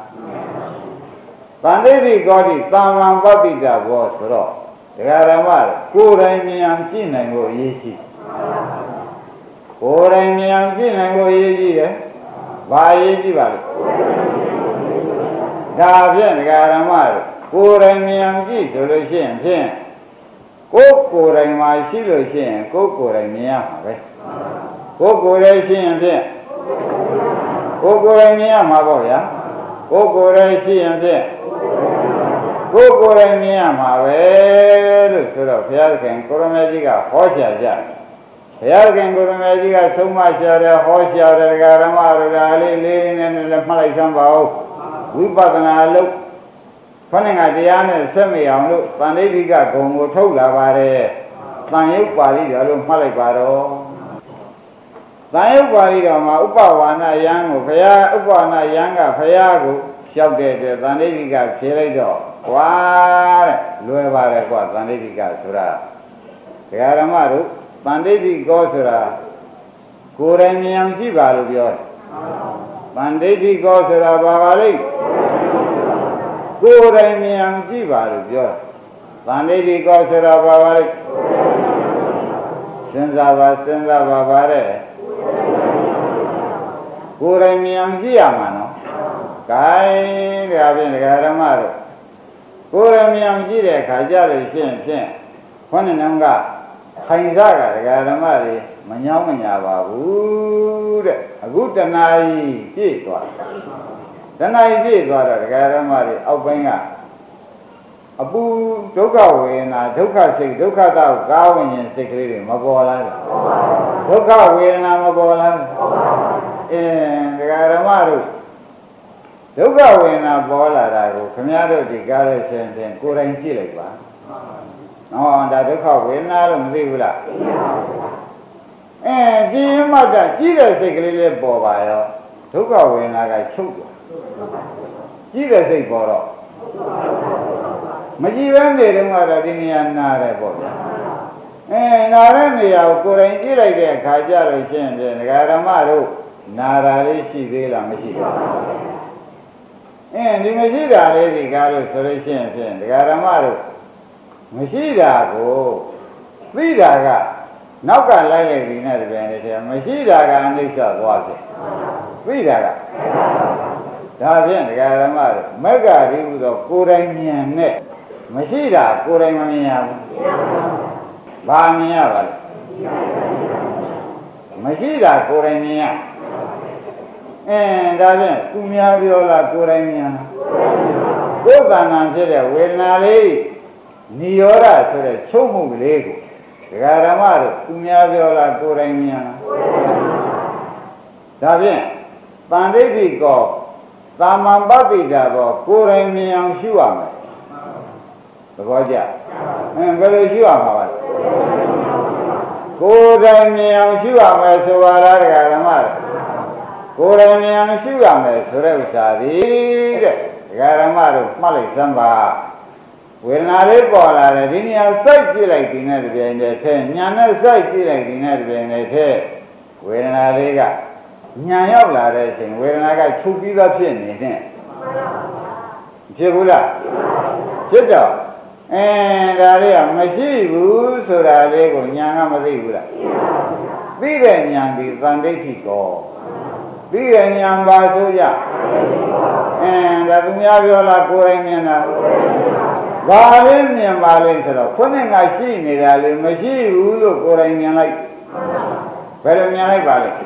တန်ဋိဋ္ဌိကောတိသာမန်ပဋိတ္တဘောဆိုတော့ဒကာရမကိုယ်တိုင်ဉာဏ်ကြည့်နိုင်ဖို့အရေးကြီးကိုယ်တိုင်ဉာဏ်ကြည့်နိုင်ဖို့အရေးကြီးတယ်ဘာအရေးကြီးပါလဲဒါဖြင့်ဒကာရမကိုယ်တိုင်ဉာဏ်ကြည့်ဆိုလို့ရှိရင်ဖြင့်ကိုယ်ကိုယ်တိုင်မှာရှိလို့ရှိရင်ကိုယ်ကိုယ်တိုင်မြင်ရမှာပဲကိုယ်ကိုယ်တိုင်ရှိရင်ဖြင့်ကိုယ်ကိုယ်တိုင်မြင်ရမှာပေါ့ဗျာကိုယ်ကိုယ်တိုင်ရှိရင်ဖြင့်ကိုယ်ကိုယ်တိုင်မြင်ရမှာပဲလို့ဆိုတော့ဘုရားခင်ကိုရမေကြီးကဟောကြားကြဘုရားခင်ကိုရမေကြီးကဆုံးမရှာတယ်ဟောရှာတယ်ဓမ္မရကလေးလေးနဲ့လည်းမှတ်လိုက်စမ်းပါဦးဝိပဿနာလို့ခொနဲ့ကတရားနဲ့ဆက်မအောင်လို့တန်ဋိဋ္ဌိကဂုံကိုထုတ်လာပါတယ်တန်ရုပ်ပါဠိတော်လို့မှတ်လိုက်ပါတော့တန်ရုပ်ပါဠိတော်မှာဥပဝါဏယံကိုဘုရားဥပဝါဏယံကဘုရားကိုလျှောက်တဲ့အတွက်တန်ဋိဋ္ဌိကဖြေလိုက်တော့ကွာတဲ့လွယ်ပါတယ်ကွာတန်ဋိဋ္ဌိကဆိုတာဒကာဓမ္မတို့တန်ဋိဋ္ဌိကောဆိုတာကိုယ်တိုင်ဉာဏ်ကြည့်ပါလို့ပြောတယ်တန်ဋိဋ္ဌိကောဆိုတာဘာပါလိမ့်ကိုယ်တိုင်ဉာဏ်ကြည့်ပါလို့ပြောတယ်တန်ဋိဋ္ဌိကောဆိုတာဘာပါလိမ့်စဉ်းစားပါတဲ့ကိုယ်တိုင်ဉာဏ်ကြည့်ရမှာနော်ဂိုင်းဒါဖြင့်ဒကာဓမ္မတို့ကိုယ်တိုင်ဉာဏ်ကြည့်တဲ့အခါကျလို့ရှိရင်ဖြင့်ခေါင်းနဲ့ကခိုင်စားကဒကာဓမ္မတွေမညောင်းမညာပါဘူးတဲ့အခုတဏှာကြီးပြည့်သွားတဏှာကြီးပြည့်သွားတော့ဒကာဓမ္မတွေအောက်ပိုင်းကအပူဒုက္ခဝေဒနာဒုက္ခစိတ်ဒုက္ခတောက်ကာဝဉ္ဉ္စိတ်ကလေးတွေမပေါ်လာဘူးဒုက္ခဝေဒနာမပေါ်လာဘူးဒကာဓမ္မတို့ဒုက္ခဝေဒနာပေါ်လာတာကိုခင်ဗျားတို့ဒီကားလို့ရှင်ဖြင့်ကိုယ်တိုင်ကြည့်လိုက်ပါနော်ဒါဒုက္ခဝေဒနာလို့မသိဘူးလားကြည်မှတ်တာကြည့်တဲ့စိတ်ကလေးလေးပေါ်ပါရောဒုက္ခဝေဒနာကချုပ်သွားကြည့်တဲ့စိတ်ပေါ်တော့မကြည့်ဘဲနေတော့ကတော့ဒီနေရာနားတယ်ပေါ့ဗျာနားတဲ့နေရာကိုကိုယ်တိုင်ကြည့်လိုက်တဲ့အခါကျလို့ရှိရင်ဒကာဓမ္မတို့နာတာလေးရှိသေးလားမရှိဘူးဒီမရှိတာလေးဒီကားလို့ဆိုလို့ရှိရင်ဖြင့်ဒကာဓမ္မတို့မရှိတာကိုသိတာကနောက်ကလိုက်လိုက်ပြီးနဲ့တပင်လေးထဲမရှိတာကအနိစ္စသွားဖြစ်သိတာကဒါဖြင့်ဒကာဓမ္မတို့မက္ခရိဟုသောကိုယ်တိုင်ဉာဏ်နဲ့မရှိတာကိုယ်တိုင်မမြင်ရဘူးဘာမြင်ရပါလဲမရှိတာကိုယ်တိုင်မြင်ရဒါဖြင့်သူများပြောလားကိုယ်တိုင်မြင်လားကိုယ်ကံနာဖြစ်တဲ့ဝေဒနာလေးနိရောဓဆိုတဲ့ချုပ်မှုလေးကိုဒကာဓမ္မတို့သူများပြောလားကိုယ်တိုင်မြင်လားဒါဖြင့်တန်ဋိဋ္ဌိကောသာမန်ပဋိတ္တဘောကိုယ်တိုင်မြင်အောင်ရှုရမယ်သဘောကျဘယ်လိုရှုရမှာပါလဲကိုယ်တိုင်မြင်အောင်ရှုရမယ်ဆိုပါလားဒကာဓမ္မတို့ကိုယ်တိုင်ဉာဏ်ရှိရမယ်ဆိုတဲ့ဥစ္စာဒီတဲ့ဒကာရမတို့မှတ်လိုက်စမ်းပါဝေဒနာလေးပေါ်လာတယ်ဒီနေရာစိုက်ကြည့်လိုက်ဒီနဲ့တပြိုင်တည်းထဲဉာဏ်နဲ့စိုက်ကြည့်လိုက်ဒီနဲ့တပြိုင်တည်းထဲဝေဒနာလေးကဉာဏ်ရောက်လာတဲ့အချိန်ဝေဒနာကချုပ်ပြီးသားဖြစ်နေတယ်ဖြစ်ဘူးလားဖြစ်တော့ဒါလေးကမရှိဘူးဆိုတာလေးကိုဉာဏ်ကမသိဘူးလားသိတဲ့ဉာဏ်ဒီသံဒိဋ္ဌိကောသိတဲ့ဉာဏ်ပါဆိုကြဒါသူများပြောလားကိုယ်တိုင်မြင်တာဘာလေးမြင်ပါလိမ့်ဆိုတော့ခုနကရှိနေတာလေမရှိဘူးလို့ကိုယ်တိုင်မြင်လိုက်ဘယ်လိုမြင်လိုက်ပါလဲ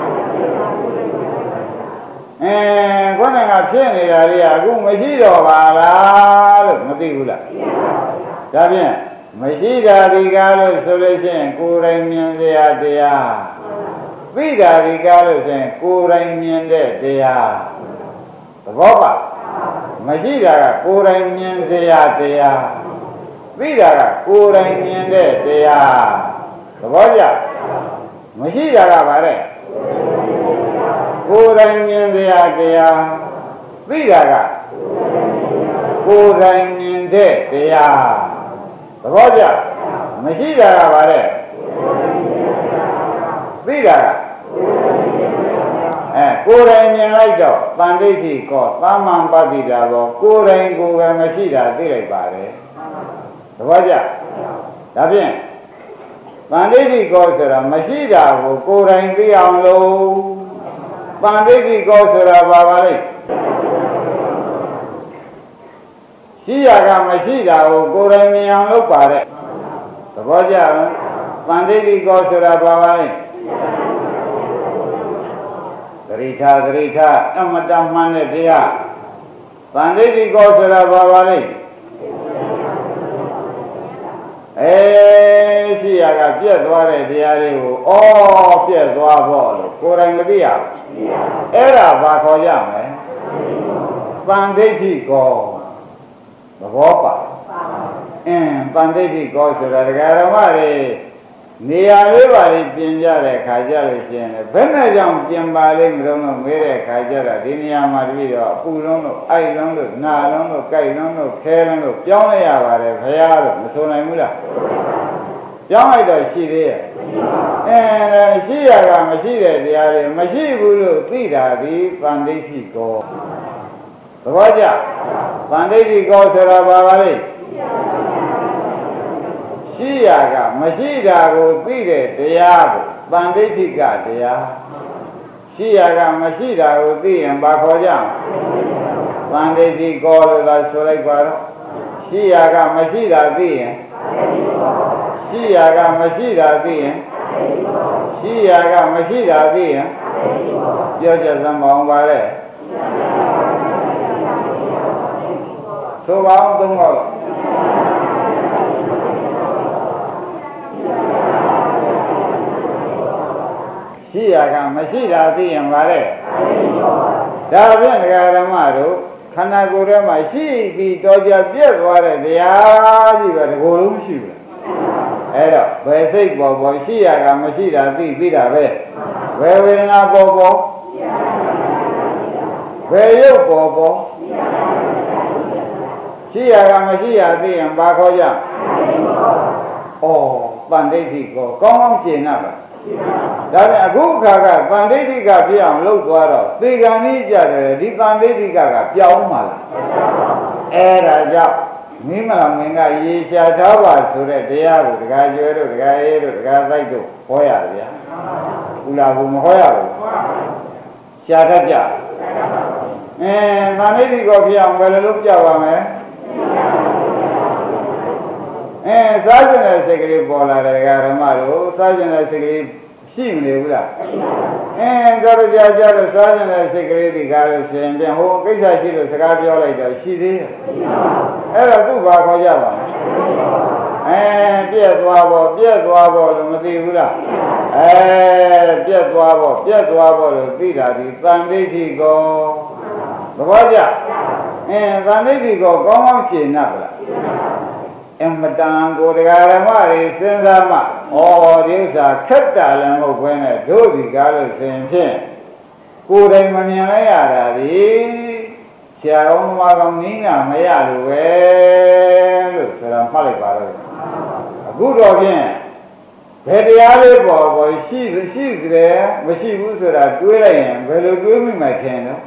ခုနကဖြစ်နေတာလေးကအခုမရှိတော့ပါလားလို့မသိဘူးလားဒါဖြင့်မရှိတာဒီကားလို့ဆိုလို့ရှိရင်ကိုယ်တိုင်မြင်တရားတရားသိတာဒီကားလို့ဆိုရင်ကိုယ်တိုင်မြင်တဲ့တရားသဘောပါမရှိတာကကိုယ်တိုင်မြင်တရားတရားသိတာကကိုယ်တိုင်မြင်တဲ့တရားသဘောကျမရှိတာကဗါတဲ့ကိုယ်တိုင်မြင်တရားတရားသိတာကကိုယ်တိုင်မြင်တဲ့တရားသဘောကျမရှိတာကဗါတဲ့သိတာကကိုယ်တိုင်မြင်လိုက်တော့တန်ဋိဋ္ဌိကောသမ္မာပတ္တိတာကောကိုယ်တိုင်ကိုယ်ပဲမရှိတာသိလိုက်ပါတယ်သဘောကျဒါဖြင့်တန်ဋိဋ္ဌိကောဆိုတာမရှိတာကိုကိုယ်တိုင်သိအောင်လို့တန်ဋိဋ္ဌိကောဆိုတာဘာပါလဲရှိရကမရှိတာကိုကိုယ်တိုင်မြင်အောင်လုပ်ပါတယ်သဘောကျလားတန်ဋိဋ္ဌိကောဆိုတာဘာပါလဲသတိထားအမတမှန်တဲ့တရားသံဒိဋ္ဌိကောဆိုတာဘာပါလဲရှိရကပြက်သွားတဲ့တရားတွေကိုပြက်သွားဖို့လို့ကိုယ်တိုင်မသိရဘူးအဲ့ဒါဘာခေါ်ကြမလဲသံဒိဋ္ဌိကောသဘောပါသံဒိဋ္ဌိကောဆိုတာဒကာဓမ္မတွေနေရာလေးပါလေးပြင်ကြတဲ့ခါကြလို့ရှိရင်ဘယ်နဲ့ကြောင့်ပြင်ပါလိမ့်မလို့မေးတဲ့ခါကြတာဒီနေရာမှာတပည့်တော့အပူလုံးလို့အိုက်လုံးလို့နာလုံးလို့ကြိုက်လုံးလို့ခဲလုံးလို့ပြောင်းလိုက်ရပါတယ်ဘုရားလို့မဆိုနိုင်ဘူးလားပြောင်းလိုက်တော့ရှိသေးရဲ့ရှိရကမရှိတဲ့တရားတွေမရှိဘူးလို့သိတာဒီသံဒိဋ္ဌိကောသဘောကျသံဒိဋ္ဌိကောဆိုတာဘာပါလဲရှိရကမရှိတာကိုသိတဲ့တရားကိုသံဒိဋ္ဌိကတရားရှိရကမရှိတာကိုသိရင်ဘာခေါ်ကြသံဒိဋ္ဌိကောလို့သာဆိုလိုက်ပါတော့ရှိရကမရှိတာသိရင်ရှိရကမရှိတာသိရင်ရှိရကမရှိတာသိရင်ပြောကြစမ်းမအောင်ပါလေဆိုပါအောင်သုံးပါတော့ရှိရကမရှိတာသိရင်ပါလေဒါဖြင့်ဒကာဓမ္မတို့ခန္ဓာကိုယ်ထဲမှာရှိပြီးတော်ကြပြည့်သွားတဲ့တရားကြီးပဲဒီကိုယ်လုံးမရှိဘူးအဲ့တော့ဘယ်စိတ်ပေါ်ပေါ်ရှိရကမရှိတာသိတာပဲဘယ်ဝေဒနာပေါ်ပေါ်ဘယ်ရုပ်ပေါ်ပေါ်ရှိရကမရှိရသိရင်ဘာခေါ်ကြပန္ဒိဋ္ဌိကောကောင်းကောင်းရှင်းတာပါဒါပြန်အခုခါကသံဒိဋ္ဌိကပြအောင်လုပ်သွားတော့သေကံကြီးကြတယ်ဒီသံဒိဋ္ဌိကပြောင်းပါလားအဲ့ဒါကြောင့်မိမလာမင်းကရေရှားထားပါဆိုတဲ့တရားကိုဒကာကျွဲတို့ဒကာအေးတို့ဒကာသိုက်တို့ဟောရတယ်ဗျာဥလာဘူးမဟောရဘူးရှားတတ်ကြသံဒိဋ္ဌိကပြအောင်ဘယ်လိုလုပ်ကြပါမလဲစားကျင်တဲ့စိတ်ကလေးပေါ်လာတယ်ဓမ္မတို့စားကျင်တဲ့စိတ်ကလေးရှိမနေဘူးလားကြောက်ကြတော့စားကျင်တဲ့စိတ်ကလေးဒီကားလို့ရှင်ပြန်ဟိုကိစ္စရှိလို့စကားပြောလိုက်တော့ရှိသေးတယ်အဲ့တော့သူ့ဘာခေါ်ကြပါပြက်သွားဖို့လို့မသိဘူးလားပြက်သွားဖို့လို့သိတာဒီသံဒိဋ္ဌိကောသဘောကျသံဒိဋ္ဌိကောကောင်းကောင်းရှင်း납လားအမတန်ကိုတရားဓမ္မတွေစဉ်းစားမှဒီဥစ္စာခက်တာလည်းမဟုတ်ဘဲနဲ့တို့ဒီကားလို့ဆိုရင်ဖြင့်ကိုယ်တိုင်မမြင်လိုက်ရတာဒီဆရာတော်မှာကောင်းနည်းနာမရလို့ပဲလို့ဆိုတာမှတ်လိုက်ပါတော့အခုတော့ဖြင့်ဘယ်တရားလေးပေါ်ပေါ်ရှိကြတယ်မရှိဘူးဆိုတာတွေးလိုက်ရင်ဘယ်လိုတွေးမိမှထင်တော့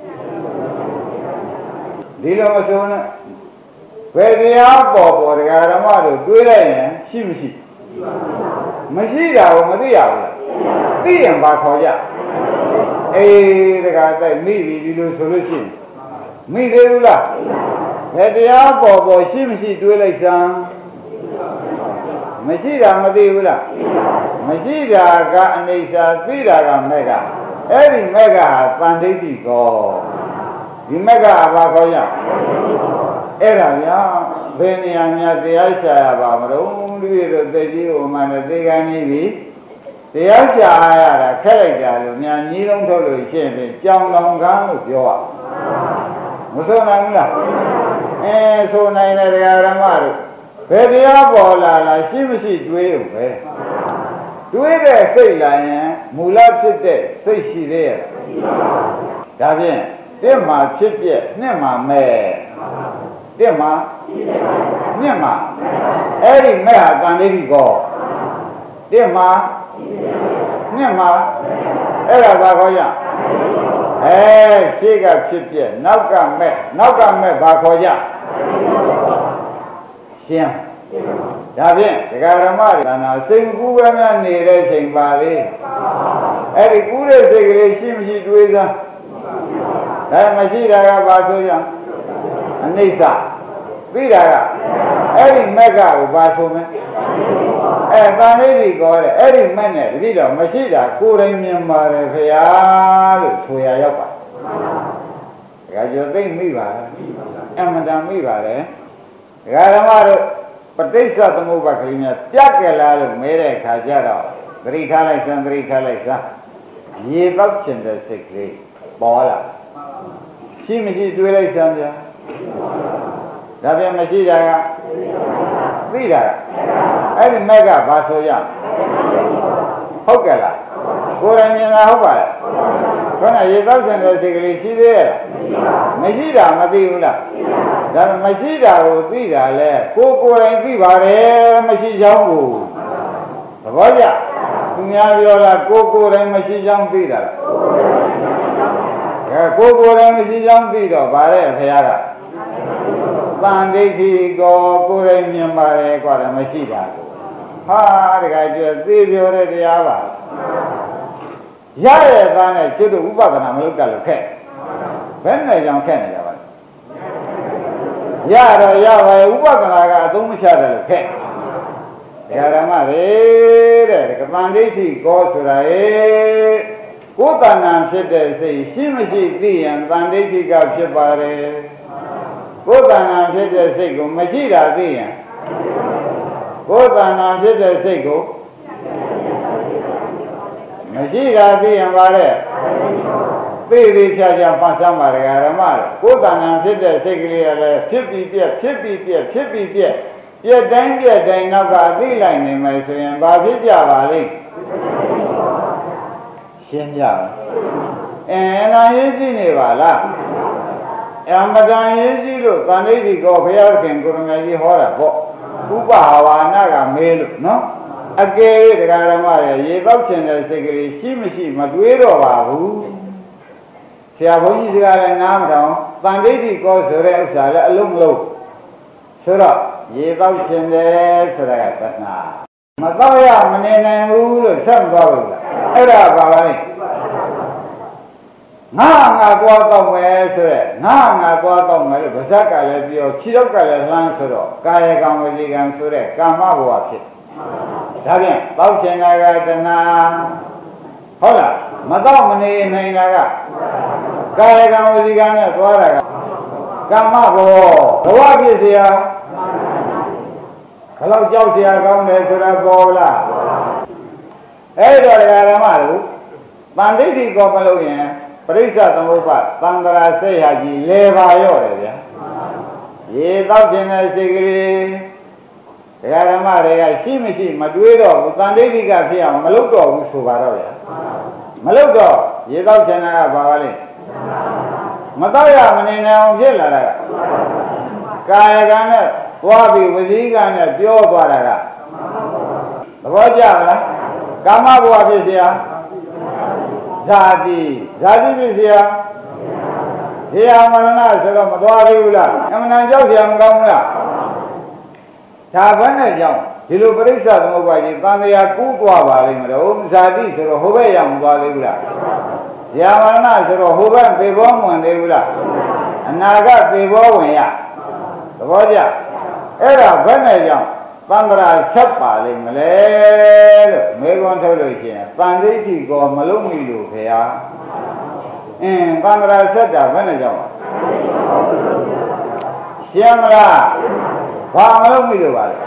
ဒီလိုမဆိုနဲ့ဘယ်တရားပေါ်ပေါ်တရားဓမ္မတို့တွေးလိုက်ရင်ရှိမရှိတာကိုမသိရဘူးလားသိရင်ဘာခေါ်ကြအေးတရားတိုက်မိပြီဒီလိုဆိုလို့ရှိရင်မိသေးဘူးလားဘယ်တရားပေါ်ပေါ်ရှိမရှိတွေးလိုက်စမ်းမရှိတာမသိဘူးလားမရှိတာကအနေစာသိတာကမဲ့ကအဲ့ဒီမဲ့ကဟာတန်ဋိဋ္ဌိကောဒီမဲ့ကဘာခေါ်ရအဲ့ဒါညာဘယ်နေရာများတရားရှာရပါမလို့လူရတို့သိကြီးဟိုမှလည်းသိကန်းကြီးပြီတရားရှာရတာခက်လိုက်ကြလို့များညီးလုံးထုတ်လို့ရှင်းပြီးကြောင်လောင်ကန်းလို့ပြောရမဆိုနိုင်ဘူးလားဆိုနိုင်တဲ့တရားဓမ္မတို့ဘယ်တရားပေါ်လာရှိမရှိတွေးဦးပဲတွေးတဲ့စိတ်လာရင်မူလဖြစ်တဲ့စိတ်ရှိသေးရဲ့ဒါဖြင့်တစ်မှာဖြစ်ပြက်နှစ်မှာမဲ့တစ်မှာနှစ်မှာအဲ့ဒီမဲ့ဟာတန်ဋိဋ္ဌိကောတစ်မှာနှစ်မှာအဲ့ဒါဘာခေါ်ရရှေ့ကဖြစ်ပြက်နောက်ကမဲ့ဘာခေါ်ကြရှင်းဒါဖြင့်ဒကာဓမ္မတွေကနာစိတ်ကူးပဲများနေတဲ့ချိန်ပါလေအဲ့ဒီကူးတဲ့စိတ်ကလေးရှိမရှိတွေးစမ်းဒါမရှိတာကဘာဆိုရအနိစ္စသိတာကအဲ့ဒီမက်ကကိုဘာဆိုမလဲတန်ဋိဋ္ဌိကောတဲ့အဲ့ဒီမက်နဲ့တတိတော့မရှိတာကိုယ်တိုင်မြင်ပါတယ်ခရားလို့ဆိုရရောက်ပါဒကာကျော်သိမိပါလားအမှန်တန်မိပါတယ်ဒကာဓမ္မတို့ပဋိစ္စသမုပ္ပါဒ်ကလေးများပြတ်ကြလားလို့မဲတဲ့အခါကျတော့သတိထားလိုက်စမ်းရေတောက်ချင်တဲ့စိတ်ကလေးပေါ်လာရှိမရှိတွေးလိုက်စမ်းဗျာဒါပြန်မရှိတာကသိတာအဲ့ဒီမက်ကဘာဆိုရဟုတ်ကဲ့လားကိုယ်တိုင်မြင်တာဟုတ်ပါလားခဏရေတောက်ချင်တဲ့စိတ်ကလေးရှိသေးရဲ့မရှိတာမသိဘူးလားဒါမရှိတာကိုသိတာလဲကိုယ်တိုင်သိပါတယ်မရှိချောင်းကိုသဘောကျသူများပြောတာကိုယ်တိုင်မရှိချောင်းသိတာလားကိုယ်တိုင်မရှိချောင်းသိတော့ဗါတဲ့ဘုရားကတန်ဋိဋ္ဌိကိုကိုယ်တိုင်မြင်ပါတယ်ကွာတယ်မရှိတာကိုဟာတခါကျသိပြောတဲ့တရားပါရတဲ့သားနဲ့ကျွတ်ဥပဒနာမလုပ်တတ်လို့ခက်ဘယ်နဲ့ကြောင့်ခက်နေကြပါလဲရတော့ရပါရဲ့ဥပဒနာကအသုံးမချတယ်လို့ခက်ဒကာဓမ္မတွေတဲ့ကပန်ဒိဋ္ဌိကောဆိုတာကိုယ်တဏ္ဍာဖြစ်တဲ့စိတ်ရှိမရှိသိရင်တန်ဒိဋ္ဌိကဖြစ်ပါတယ်ကိုယ်တဏ္ဍာဖြစ်တဲ့စိတ်ကိုမရှိတာသိရင်ကိုယ်တဏ္ဍာဖြစ်တဲ့စိတ်ကိုမရှိတာသိရင်ပါလေသိသေးချာချာမှတ်စမ်းပါဒကာဓမ္မကိုယ်တဏ္ဍာဖြစ်တဲ့စိတ်ကလေးကလည်းဖြစ်ပြီးပြက်ပြက်တိုင်းနောက်ကအသိလိုက်နေမယ်ဆိုရင်ဘာဖြစ်ကြပါလိမ့်ရှင်းကြပါနာရေးကြည့်နေပါလားအမတန်ရေးကြည့်လို့သန္ဓိတိကောဘုရားခင်ကိုရမကြီးဟောတာပေါ့ဥပဟာဝါနာကမေးလို့နော်အကယ်၍တရားဓမ္မရဲ့ရေပေါက်ချင်တဲ့စိတ်ကလေးရှိမရှိမတွေးတော့ပါဘူးဆရာဘုန်းကြီးစကားလည်းနားမထောင်သန္ဓိတိကောဆိုတဲ့ဥစ္စာလည်းအလုံးမလုံးဆိုတော့ရေပေါက်ချင်တယ်ဆိုတာကသနာမတော့ရမနေနိုင်ဘူးလို့ဆက်သွားလို့လားအဲ့ဒါပါပါလေငါသွားတော့မယ်ဆိုရက်ငါသွားတော့မယ်လို့ဗဇက်ကလည်းပြောခြေတော့ကလည်းလှမ်းဆိုတော့ကာယကံဝစီကံဆိုတဲ့ကာမဘဝဖြစ်ဒါဖြင့်တောက်ချင်တာကတဏှာဟုတ်လားမတော့မနေနိုင်တာကကာယကံဝစီကံနဲ့သွားတာကကာမဘဝဖြစ်เสียဘယ်လောက်ကြောက်เสียကောင်းတယ်ဆိုတာပေါ်လားအဲ့တော့ဓမ္မတို့တန်ဋိဋ္ဌိကောမလို့ရင်ပရိစ္ဆသမုပ္ပါသံဃာစိတ်ဟာကြီးလဲပါရော့တယ်ဗျာရေတောက်ခြင်းတဲ့စိတ်ကလေးဓမ္မတွေကရှိမရှိမတွေးတော့ဘူးတန်ဋိဋ္ဌိကဖြစ်အောင်မလုပ်တော့ဘူးဆိုပါတော့ဗျာမလုပ်တော့ရေတော့ချင်တာကဘာပါလဲမတော့ရမနေနိုင်အောင်ဖြစ်လာတာကကာယကံနဲ့သွားပြီးဝစီကံနဲ့ပြောသွားတာကသဘောကျလားကာမဘဝဖြစ်เสียဇာတိဖြစ်เสียဇေယမရဏဆိုတော့မသွားသေးဘူးလားအမှန်တန်ကြောက်เสียမကောင်းဘူးလားဒါဘယ်နဲ့ကြောင့်ဒီလိုပြိဿသမုပ္ပါဒ်ကြီးသံဃာကူးသွားပါလိမ့်မလို့ဇာတိဆိုတော့ဟိုဘက်ရောက်မသွားသေးဘူးလားဇေယမရဏဆိုတော့ဟိုဘက်သေဘောဝင်သေးဘူးလားအနာဂတ်သေဘောဝင်ရသဘောကျအဲ့ဒါဘယ်နဲ့ကြောင့်သံဃာဆက်ပါလိမ့်မလဲလို့မေခွန်းထုတ်လို့ရှိရင်တန်ဋိဋ္ဌိကောမလုံးမိလို့ခေယသံဃာဆက်တာဘယ်နဲ့ကြောင့်ရှင်းမလားဘာမလုံးမိလို့ပါလဲ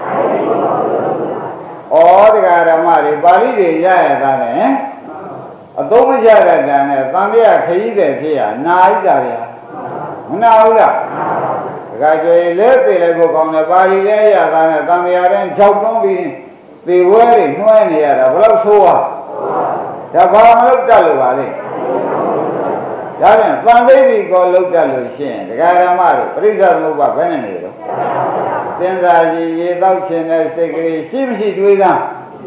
ဩတရားဓမ္မတွေပါဠိတွေရရတာနဲ့အသုံးမကျတဲ့တန်နဲ့သံဃာခရီးတဲ့ဖြစ်ရနာဣတာရမနာဘူးလားတခါကျွေလဲသိလိုက်ဖို့ကောင်းတယ်ပါဠိလဲရတာနဲ့သံဃာတိုင်း၆တွန်းပြီးသေဝဲတွေနှွှဲနေရတာဘယ်လောက်ဆိုးอ่ะဒါဘာမလုပ်တတ်လို့ပါလဲဒါပြန်သံသိတိကိုလုပ်တတ်လို့ရှိရင်တရားဓမ္မတို့ပရိစ္ဆေသမုပ္ပါဘယ်နဲ့နေတော့သင်္သာကြီးရေတောက်ခြင်းတဲ့စိတ်ကလေးရှိမရှိတွေးသား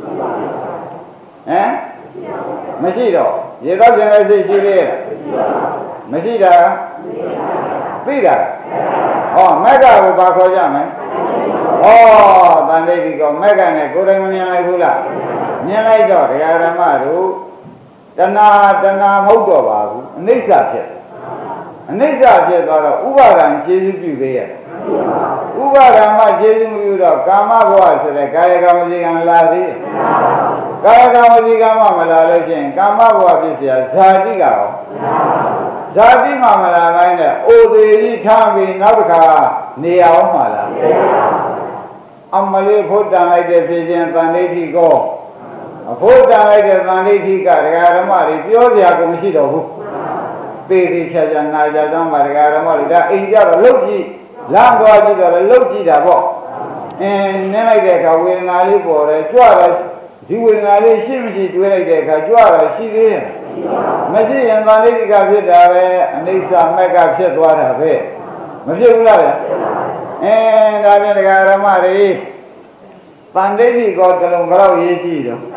မရှိတော့ရေတောက်ခြင်းတဲ့စိတ်ရှိသေးရဲ့မရှိတာသိတာဟောမက္ကကိုဘာခေါ်ကြမလဲသံသိတိကိုမက္ကနဲ့ကိုယ်တိုင်မမြင်လိုက်ဘူးလားမြင်လိုက်တော့တရားဓမ္မတို့တဏှာမဟုတ်တော့ပါဘူးအနိစ္စဖြစ်သွားတော့ဥပါဒံခြေစုပြုသေးရဲ့ဥပါဒံမှခြေစုမပြုတော့ကာမဘဝဆိုတဲ့ကာယကံဝစီကံလာသေးကာယကံဝစီကံမှမလာလို့ချင်းကာမဘဝဖြစ်เสียဇာတိကရောဇာတိမှမလာတိုင်းနဲ့အိုသေးကြီးထားပြီးနောက်တစ်ခါနေအောင်မှလာအမလေးဖို့တန်လိုက်တဲ့ဖြစ်ခြင်းတန်ဋိဋ္ဌိကိုအဖို့တန်လိုက်တဲ့သံဋိဋ္ဌိကတရားဓမ္မတွေပြောစရာကိုမရှိတော့ဘူးသေသေးချာချာနာကြတော့မှတရားဓမ္မတွေဒါအိမ်ကြတော့လှုပ်ကြည့်လမ်းသွားကြည့်တော့လှုပ်ကြည့်တာပေါ့နင်းလိုက်တဲ့အခါဝေဒနာလေးပေါ်တယ်ကြွတယ်ဒီဝေဒနာလေးရှိမရှိတွေးလိုက်တဲ့အခါကြွတယ်ရှိသေးတယ်မရှိရင်သံဋိဋ္ဌိကဖြစ်တာပဲအနိစ္စမက်ကဖြစ်သွားတာပဲမဖြစ်ဘူးလားဗျဒါပြန်တရားဓမ္မတွေသံဋိဋ္ဌိကောတလုံးကြောက်ရေးကြည့်တော့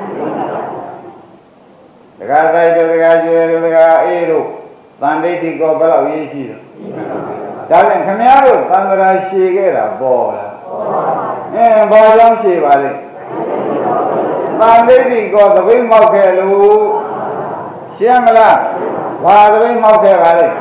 တခါတိုင်းတို့တခါကျွေတို့တခါအေးတို့သံဋိဋ္ဌိကောဘယ်လောက်ရေးကြည့်တော့ဒါပြန်ခမည်းတော်သံဃာရှည်ခဲ့တာပေါ်လားဘာကြောင့်ရှည်ပါလဲသံဋိဋ္ဌိကောသပိမောက်ခဲ့လို့ရှင်းမလားဘာသပိမောက်ခဲ့ပါလဲ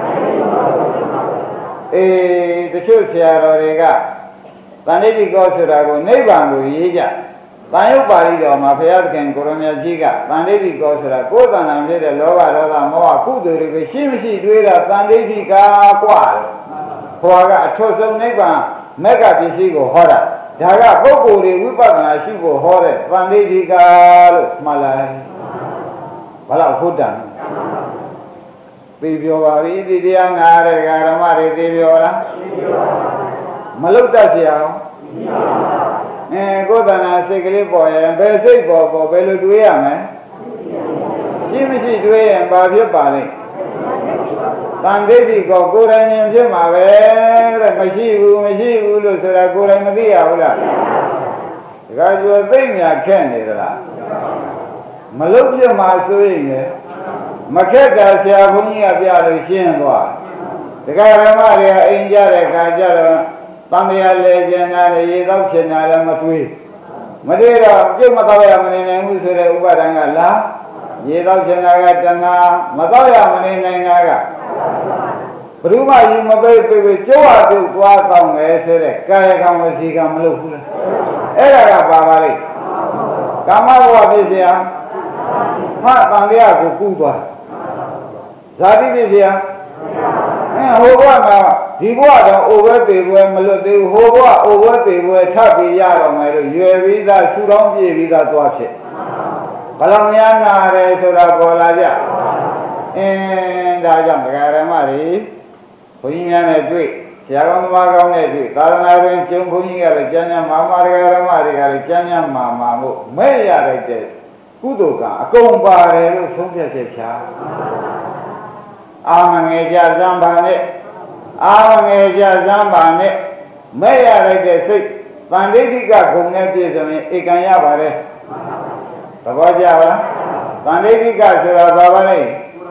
တချို့ဆရာတော်တွေကသံဋိဋ္ဌိကောဆိုတာကိုနိဗ္ဗာန်ကိုရေးကြသံယုတ်ပါဠိတော်မှာဘုရားသခင်ကိုရမကြီးကသံဋိဋ္ဌိကောဆိုတာကိုယ်တဏ္ဍာဖြစ်တဲ့လောဘဒေါသမောဟကုသိုလ်တွေကိုရှိမရှိတွေးတာသံဋိဋ္ဌိကာကွာဘုရားကအထွတ်ဆုံးနိဗ္ဗာန်မက္ကပစ္စည်းကိုဟောတာဒါကပုဂ္ဂိုလ်တွေဝိပဿနာရှိဖို့ဟောတဲ့သံဋိဋ္ဌိကာလို့မှတ်လိုက်ဘာလို့ဟုတ်တယ်သိပြောပါပြီဒီတရားနာတဲ့ဓမ္မတွေသိပြောလားမလုတ်တတ်เสียအောင်ကိုယ်တဏ္ဍာစိတ်ကလေးပေါ်ရင်ဘယ်စိတ်ပေါ်ဘယ်လိုတွေးရမလဲရှိမရှိတွေးရင်ဘာဖြစ်ပါလိမ့်သံဋိဋ္ဌိကိုကိုယ်တိုင်မြင်ဖြစ်မှာပဲတဲ့မရှိဘူးလို့ဆိုတာကိုယ်တိုင်မသိရဘူးလားဒါကြွယ်သိညာခက်နေသလားမလုတ်ပြမှာဆိုရင်မခက်တာဆရာဘုန်းကြီးကပြလို့ရှင်းသွားတရားဓမ္မတွေကအိမ်ကြတဲ့ခါကျတော့သံဃာလေကျင်တာလေရေတော့ဖြစ်တာလည်းမတွေးတော့ပြုတ်မတော့ရမနေနိုင်ဘူးဆိုတဲ့ဥပါဒံကလာရေတော့ဖြစ်တာကတဏှာမတော့ရမနေနိုင်တာကဘုရားယူမပိတ်ကျိုးအထုသွားကောင်းတယ်ဆိုတဲ့ကာယကံဝစီကံမလုပ်ဘူးလားအဲ့ဒါကပါလိမ့်ကာမဘဝဖြစ်เสียမှတန်လျာကိုကူးသွားဇာတိဖြစ်เสียဟိုဘဝမှာဒီဘဝတော့အိုဘဲပေဘွယ်မလွတ်သေးဘူးဟိုဘဝအိုဘဲပေဘွယ်ထပ်ပြီးရတော့မယ်လို့ရွယ်ပြီးသားဆူတောင်းပြည့်ပြီးသားသွားဖြစ်ဘလောင်များနာတယ်ဆိုတာပေါ်လာကြဒါကြောင့်တရားဓမ္မတွေဘုန်းကြီးများနဲ့တွေ့ဆရာကောင်းသမားကောင်းနဲ့တွေ့သာသနာ့တွင်ကျုံဘုန်းကြီးကလည်းကျမ်းမာတရားဓမ္မတွေကလည်းကျမ်းမာမို့မဲ့ရလိုက်တဲ့ကုသိုလ်ကအကုန်ပါတယ်လို့ဆုံးဖြတ်ချက်ချ Amangeja Zambane, Amangeja Zambane, Maya like the sick, Pandita Gumnetism, Ikanya Bare, Tabajava, Pandita Surabavane,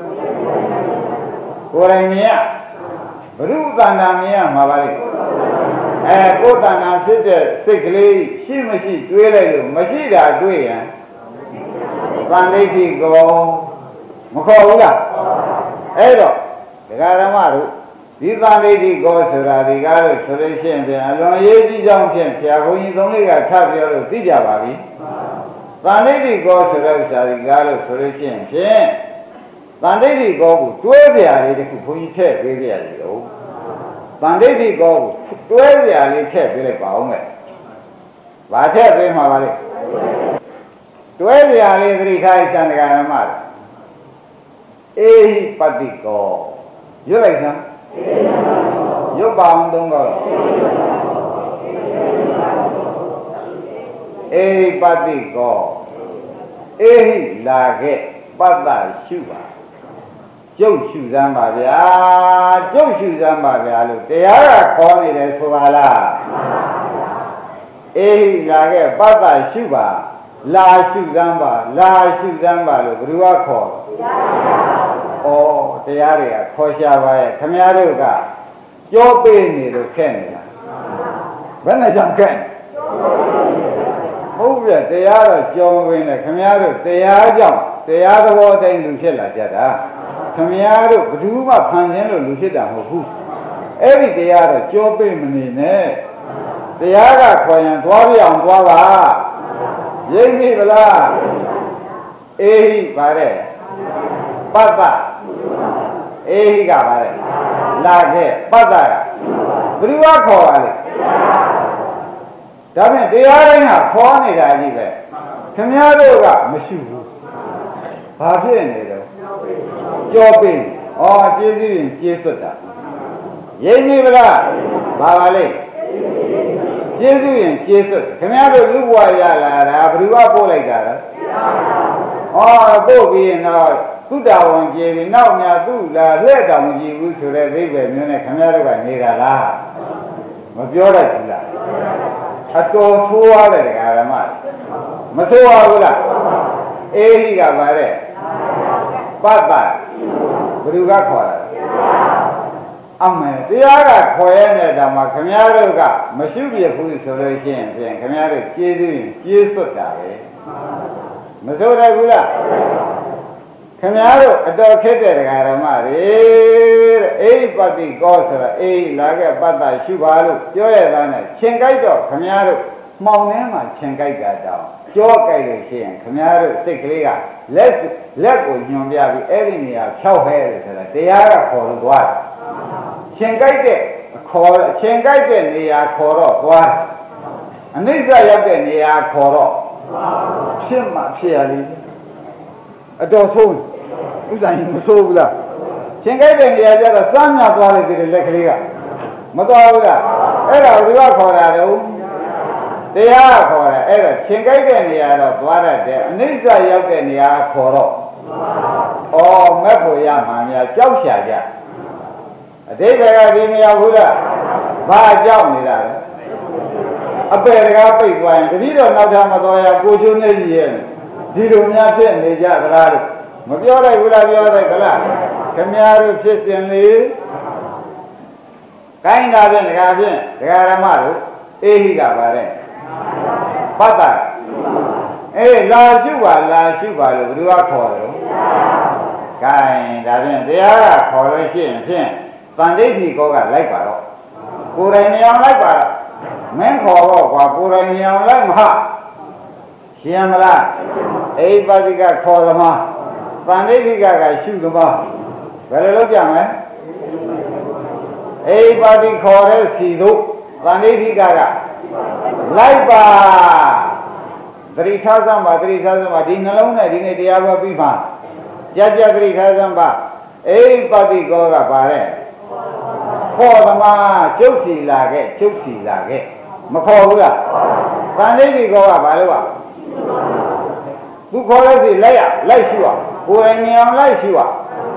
Kurania, Rutanamia Mavali, Kotana sickly, she machine, Machida, Duya, Panditi go, Mokola, Edo, the Garamaru. These are lady goes to the Garo solution, and along Yaji Junction, Tiago only got Tapio Tijababi. Panditi goes to the Garo solution, Panditi go to 12 years, who check with you. Panditi go 12 years, check with a Baume. What happened, Mavali? 12 years, 3 times and Garamar. Eh, Patico. You like them? You bound don't go. Eh, Patico. Eh, Lage, Pata, Shuba. Joe Zambavia, Joe Zambavia, they are calling it Suvala. Eh, Lage, Pata, Shuba, La Shuzamba, Ruako. Oh, the area, Kosha, Kamiaruga, your baby to Kenya. When I jump in, move it, they are Joe in the Kamiaru, they are jump, they are the water in Lucilla Jada. Kamiaru, Gruma, Panjano, Lucida, who every day are Joe baby, they are Koyan, Dwari and Dwara, Yemi Villa, Eh, Bare. Pata, eh, Gavare, Lage, Pata, Briva Kovali. Damn, they are in a phone, Kamiaruga, Monsieur. Happy, Jobbing, or Jizzy, Jesuta. Yenivra, Bavale, Jizzy and Jesus, Kamiaru, Luwaya, Briva Polegara. Oh, Bobby and Suda one gave now, let them give you to the river, Munich, America, Nirala. Majora, I told 2 hours, Aramat. Matua, Ehiga Vare, Papa, Bruga Kora. Amen. The other Koyana, Dama, Kamiaruga, Masuria food solution, and Kamiaru, Jesuta. Masura Gula. Kamiaru, advocated Garamari, A Pati Gosra, A Laga Pata Shubalu, Joyana, Chengaito, Kamiaru, Maunema, Chengaita down, Jokai, Kamiaru, Sikliga, let go Yumbia, Elini, Chowhead, they are called what? Chengaite, Chengaite, they are called what? And these are they are called. Shimma, Shiali. A dozen. Who's in Sola? Chengaiden, the other son of quality electric. Matoga, Era, we are for that. They are for Era, Chengaiden, the other water there. Nisa Yakin, the other Koro. Oh, Mapo Yamania, Joshia. A day I gave me a Buddha. By Jamie. A bear got big one. If you don't know Tamadoya, go to Nidian. You don't have to need that. Mabiora will have your regular. Kamiaru, Christian Lee. Kind of an Gavian, Garamaru, Ehiga Bare. Pata. Eh, La Juba, you are calling. Kind of an, they are calling. Panditi Goga like Baro. Kuranian like Baro. Men call Kuranian like Ha. Shiamala. Everybody got called them up. Panditi Gaga shoot them up. Very look, young man. Everybody called us Sido. Panditi Gaga. Like Ba. 3,000 ba, 3,000 ba. Di nalong na, di na diaba pipa. Jaja 3,000 ba. Everybody Goga Bare. Call them up. Josie Lage. Makola. Panditi Goga Balua. Who call us the layer, like you are, who any on like you are.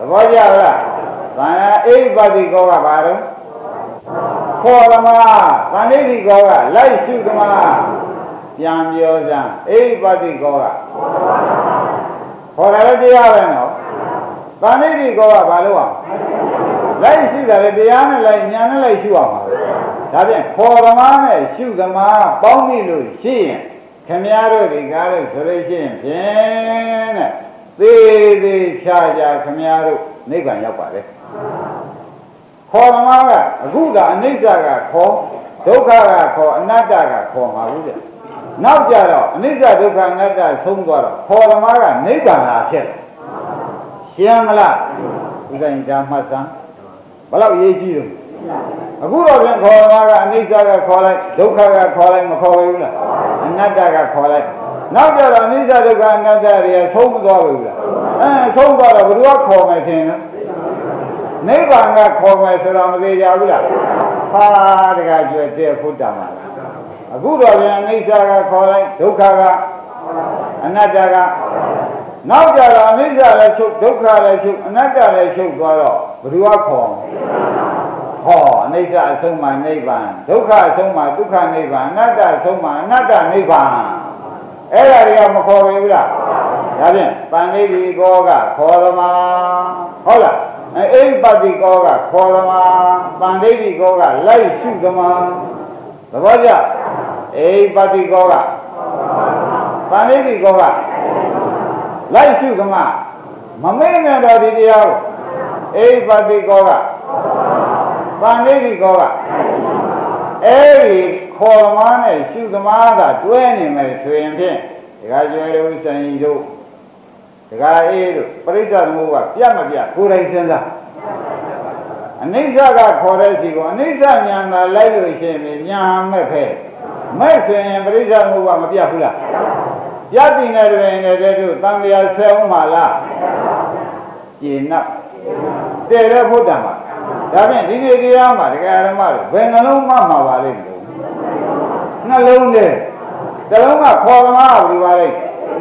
ဘောကြလားသံဃာအိပတိကောကဘာလို့ခေါ်သမားသံဃိတိကောကလိုက်ရှုသမားပြန်ပြောစမ်းအိပတိကောကခေါ်တယ်တရားပဲနော်သံဃိတိကောကဘာလို့အောင်လိုက်ရှုတယ်တရားနဲ့လိုက်ညာနဲ့လိုက်ရှုအောင်ပါဒါဖြင့်ခေါ်သမားနဲ့ရှုသမားပေါင်းပြီလို့ရှိရင်ခင်ဗျားတို့ဒီကားလို့ဆိုလို့ရှိရင်ဖြင့်တဲ့သေးသေးချာချာခင်ဗျားတို့နိဗ္ဗာန်ရောက်ပါလေခေါ်သမားကအခုကအနိစ္စကခေါ်ဒုက္ခကခေါ်အနတ္တကခေါ်မှာဘူးတဲ့နောက်ကြတော့အနိစ္စဒုက္ခအနတ္တဆုံးသွားတော့ခေါ်သမားကနိဗ္ဗာန်လာဖြစ်တယ်ရှင်းမလားဥဒိုင်ဓမ္မစံဘယ်လောက်ရေးကြည့်လို့အခုတော့ပြန်ခေါ်သမားကအနိစ္စကခေါ်လိုက်ဒုက္ခကခေါ်လိုက်မခေါ်ဘူးလားအနတ္တကခေါ်လိုက်နောက်ကြတော့အနိစ္စဒုက္ခအနတ္တတွေဆုံးမသွားဘူးလားဆုံးသွားတော့ဘယ်သူကခေါ်မယ်ထင်လဲနိဗ္ဗာန်ကခေါ်မယ်ဆိုတော့မသေးကြဘူးလားဟာတကကြွယ်တဲ့ဖုတ္တမှာအခုတော့ပြန်အနိစ္စကခေါ်လိုက်ဒုက္ခကအနတ္တကနောက်ကြတော့အနိစ္စလည်းချုပ်ဒုက္ခလည်းချုပ်အနတ္တလည်းချုပ်သွားတော့ဘယ်သူကခေါ်ဟောအနိစ္စအဆုံးမှာနိဗ္ဗာန်ဒုက္ခအဆုံးမှာဒုက္ခနိဗ္ဗာန်အနတ္တအဆုံးမှာအနတ္တနိဗ္ဗာန်အဲ့ဒါတွေကမခေါ်ဘူးလားဒါဖြင့်ပန္နိတိကောကခေါ်သမားဟုတ်လားအိပတိကောကခေါ်သမားပန္နိတိကောကလိုက်ရှုသမားသဘောကျအိပတိကောကပန္နိတိကောကလိုက်ရှုသမားမမေ့နဲ့တော့ဒီတရားကိုအိပတိကောကပန္နိတိကောကအဲ့ဒီခေါ်သမားနဲ့ရှုသမားကတွဲနေမယ်ဆိုရင်ဖြင့်ဒကာကျွယ်တို့စံကြီးတို့ဒကာအေးတို့ပရိစ္ဆေသမုပ္ပါပြတ်မပြတ်ကိုယ်တိုင်စဉ်းစားအနိစ္စကခေါ်တဲ့စီကိုအနိစ္စဉာဏ်သာလိုက်လို့ရှိရင်ဉာဏ်မဲ့ဖဲမဲ့ဆိုရင်ပရိစ္ဆေသမုပ္ပါမပြတ်ဘူးလားပြတ်တင်တဲ့တွင်လည်းတို့သံဃာဆဲအောင်ပါလားကျင့်납တဲ့ရဖို့တံပါဒါဖြင့်ဒီနေ့တရားမှာဒကာဓမ္မတို့ဘယ်နှလုံးမှမှာပါလိမ့်မယ်နှလုံးနဲ့တလုံးကခေါ်သမားကပြီးပါလိမ့်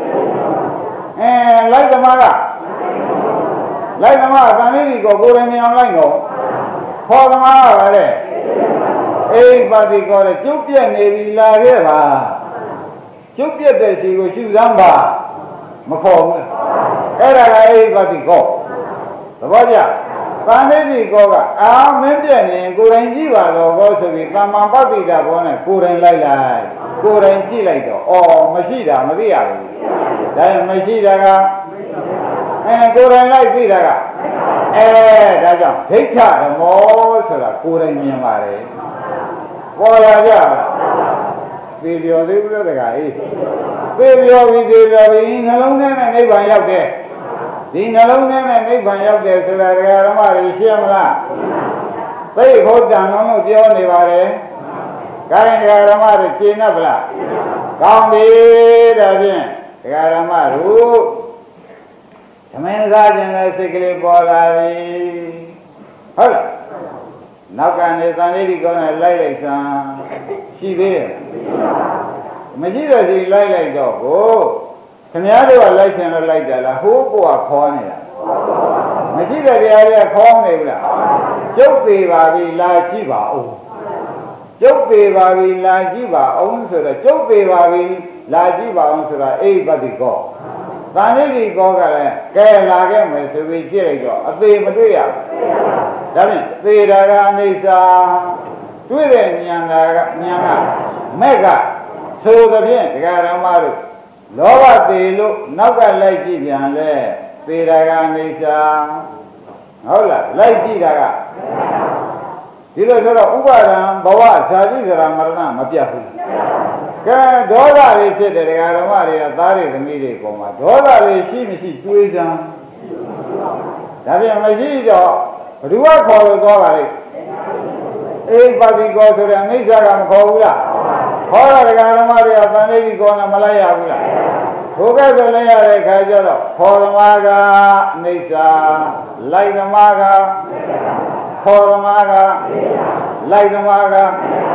လိုက်သမားကလိုက်သမားကံလေးကိုကိုယ်တိုင်မြင်အောင်လိုက်တော့ခေါ်သမားကပါလေအိပါတိကောတဲ့ကျုပ်ပြက်နေပြီလာခဲ့ပါကျုပ်ပြက်တဲ့စီကိုရှုစမ်းပါမခေါ်ဘူးအဲ့ဒါကအိပါတိကောသဘောကျပန္နိတိကောကအာမင်းပြက်နေကိုယ်တိုင်ကြည့်ပါတော့ဘောဆိုပြီးသမ္မာပတ္တိတာဘောနဲ့ကိုယ်တိုင်လိုက်လိုက်ကိုယ်တိုင်ကြည့်လိုက်တော့အော်မရှိတာမသိရဘူးဒါရင်မရှိတာကကိုယ်တိုင်လိုက်သိတာကဒါကြောင့်ဒိဋ္ဌဓမ္မောဆိုတာကိုယ်တိုင်မြင်ပါတယ်ပေါ်လာကြသေပြောသေးဘူးတကအေးသေပြောပြီးနှလုံးထဲနဲ့နိဗ္ဗာန်ရောက်တယ်ဒီနှလုံးထဲနဲ့နိဗ္ဗာန်ရောက်တယ်ဆိုတာဒကာဓမ္မတွေရှင်းမလားသိဖို့တန်လို့ပြောနေပါတယ်ကိုင်းဒကာဓမ္မတွေရှင်း납ဗလားကောင်းပြီဒါဖြင့်ဒကာဓမ္မတို့သမင်စားခြင်းနဲ့စိတ်ကလေးပေါ်လာပြီဟုတ်လားနောက်ကနေသံဃိတိကောနဲ့လိုက်လိုက်စမ်းရှိသေးတယ်မရှိတော့ဒီလိုက်တော့ကိုခင်ဗျားတို့ကလိုက်ခြင်းလို့လိုက်တယ်လားဟိုးကိုကခေါ်နေတာမရှိတဲ့တရားတွေကခေါ်နေဘူးလားကျုပ်သေးပါပြီလာကြည့်ပါဦးကျုပ်သေးပါပြီလာကြည့်ပါအောင်ဆိုတော့ကျုပ်သေးပါပြီလာကြည့်ပါအောင်ဆိုတာအိပတိကောသံဃိတိကောကလည်းကဲလာခဲ့မယ်ဆိုပြီးကြည့်လိုက်တော့အသေးမတွေ့ရဘူးဒါဖြင့်သေတာကအနိစ္စတွေ့တဲ့ဉာဏ်ကမဲ့ကဆိုသဖြင့်ဒကာဓမ္မတို့လောဘသေးလို့နောက်ကလိုက်ကြည့်ပြန်လဲသေတာကအနိစ္စဟုတ်လားလိုက်ကြည့်တာကဒီလိုဆိုတော့ဥပါဒံဘဝဇာတိဇရာမရဏမပြတ်ဘူးကဲဒေါသတွေဖြစ်တယ်ဒကာဓမ္မတွေကသားတွေသမီးတွေပေါ်မှာဒေါသတွေရှိမရှိတွေးစမ်းဒါပြန်မရှိတော့ဘ누구ကခေါ်လို့သွားပါလိမ့်အိပါတိကောဆိုတဲ့အနိစ္စကမခေါ်ဘူးလားခေါ်တော့ဒကာဓမ္မတွေကသံဃိတိကောနဲ့မလိုက်ရဘူးလားဘုကဲဆိုလိုက်ရတဲ့ခါကျတော့ခေါ်သမားကအနိစ္စလိုက်သမားကခေါ်သမားကလိုက်သမားက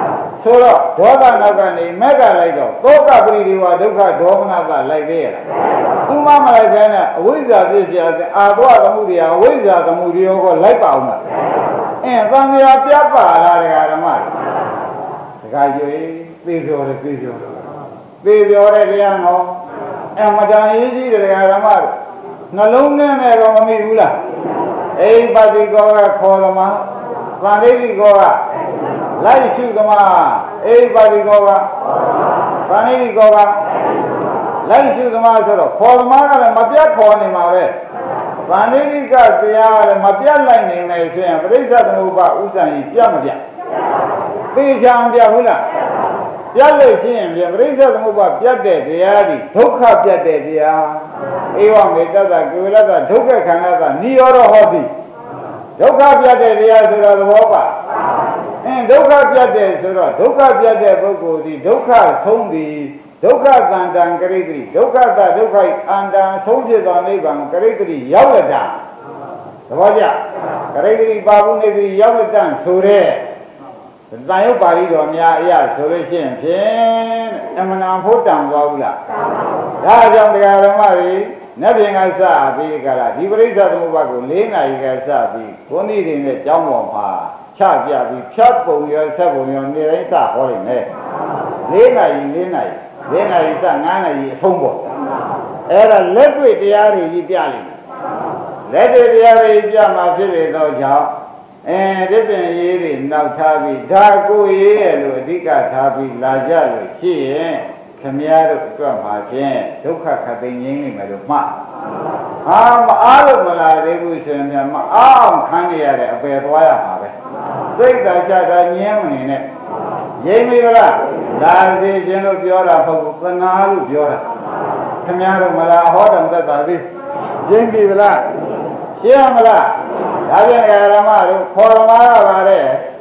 ဆိုတော့ဒေါသနောက်ကနေမက်ကလိုက်တော့သောကပရိဒီဝဒုက္ခဒေါမနကလိုက်သေးရလားဥမမလိုက်ခဲနဲ့အဝိဇ္ဇာဖြစ်เสียအာသောသမှုတရားအဝိဇ္ဇာသမှုတရားကိုလိုက်ပါအောင်လားသံဃာပြတ်ပါလားဓမ္မတခါကျွေးသိပြောတယ်သိပြောတဲ့တရားဟောမတန်ရေးကြီးတယ်ဓမ္မနှလုံးနဲ့တော့မမိဘူးလားအိပတိကောကခေါ်သမားသံဃိတိကောကလိုက်ရှုသမားအိပတိကောကသံဃိတိကောကလိုက်ရှုသမားဆိုတော့ခေါ်သမားကလည်းမပြတ်ခေါ်နေမှာပဲသံဃိတိကတရားကလည်းမပြတ်လိုက်နိုင်မယ်ဆိုရင်ပရိစ္ဆေသမုပ္ပါဥစ္စာကြီးပြတ်မပြတ်သိချမ်းပြတ်ဘူးလားပြတ်လို့ရှိရင်ပြပရိစ္ဆေသမုပ္ပါပြတ်တဲ့တရားဒီဒုက္ခပြတ်တဲ့တရားဧဝမေတ္တကုလတ္တဒုက္ခခန္ဓာကနိရောဓဟောတိဒုက္ခပြတ်တဲ့တရားဆိုတော့သဘောပါဒုက္ခပြတ်တဲ့ဆိုတော့ဒုက္ခပြတ်တဲ့ပုဂ္ဂိုလ်ဒီဒုက္ခဆုံးသည်ဒုက္ခသန္တံကရိတိဒုက္ခသဒုက္ခိအန္တံဆုံးဖြစ်သောနိဗ္ဗာန်ကရိတိရောက်လက်တာသဘောကျကရိတိပါဘူးနေတိရောက်လက်တံဆိုတဲ့တန်ရုပ်ပါဠိတော်များအရာဆိုလို့ရှိရင်ဖြင့်အမှန်တန်ဖို့တန်သွားဘူးလားဒါကြောင့်တရားဓမ္မတွေနတ်ပြင်ကစပြီးကြလားဒီပရိစ္ဆေသမုပ္ပါကို၄နာရီကစပြီးဘုန်းကြီးတွေနဲ့ကျောင်းပေါ်မှာချပြပြီးဖြတ်ပုံရောဆက်ပုံရောနေတိုင်းစဟောနေတယ်၄နာရီစ9နာရီအဆုံးပေါ့အဲ့ဒါလက်တွေ့တရားတွေကြီးပြလိမ့်မယ်လက်တွေ့တရားတွေပြမှာဖြစ်လေတော့ကြောင့်ဒီပင်ရေးတွေနောက်ထားပြီးဒါကိုရေးရလို့အဓိကထားပြီးလာကြလို့ရှိရင်ခမည်းတော်အတွက်မှာဖြင့်ဒုက္ခခတ်သိငြိမ်းနေမယ်လို့မှတ်ဟာမအားလို့မလာသေးဘူးဆိုရင်မအားအောင်ခံရတဲ့အပယ်သွားရမှာပဲစိတ်သာချတာငြင်းမနေနဲ့ငြိမ်းပြီလားလာစေခြင်းလို့ပြောတာမဟုတ်ဘူးသနာလို့ပြောတာခမည်းတော်မလာဟောတယ်သက်သာသေးငြိမ်းပြီလားရှင်းမလားဒါပြန်ဓမ္မတို့ခေါ်ဓမ္မကပါတဲ့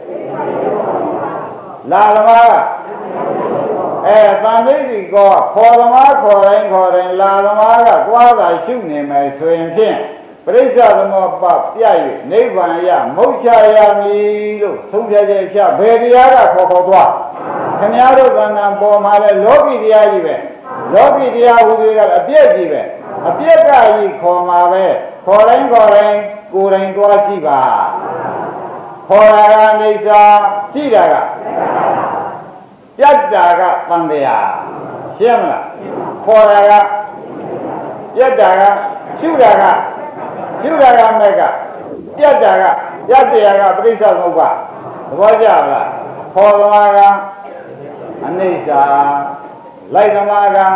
လာဓမ္မကသံဃိတိကောခေါ်ဓမ္မခေါ်တိုင်းလာဓမ္မကကြွားတာရှုနေမယ်ဆိုရင်ဖြင့်ပရိစ္ဆေသမုပ္ပါပြည့်၍နိဗ္ဗာန်ရမုတ်ချရမည်လို့သုံးဖြတ်ချက်ချဘယ်တရားကခေါ်သွားခင်ဗျားတို့ကံတန်ပေါ်မှာလဲလောကီတရားကြီးပဲလောကီတရားဟူတွေကအပြည့်ကြီးပဲအပြည့်ကကြီးခေါ်မှာပဲခေါ်တိုင်းကိုယ်တိုင်သွားကြည့်ပါခေါ်တာကအိဋ္ဌာကြည့်တာကပြတ်တာကသံတရားရှင်းမလားခေါ်တာကပြတ်တာကရှုတာကမဲ့ကပြတ်တာကပြတ်တရားကပရိစ္ဆေသမုပ္ပါသဘောကျလားခေါ်သမားကအနိစ္စလိုက်သမားက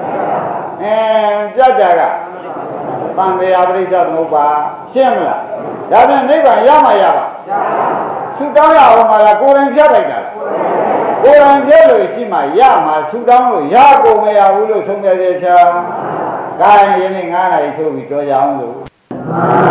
ပြတ်တာကသံဃာပရိစ္ဆေသမုပ္ပါရှင်းမလားဒါပြန်နိဗ္ဗာန်ရမှာရပါသူတောင်းရအောင်မလားကိုယ်တိုင်ပြတ်လိုက်တာကိုယ်တိုင်ပြတ်လို့ရှိမှရမှာသူတောင်းလို့ရကုန်မရဘူးလို့ဆုံးဖြတ်ချက်ချာ Cái này 9 ngày thôi vì cho giáo rồi.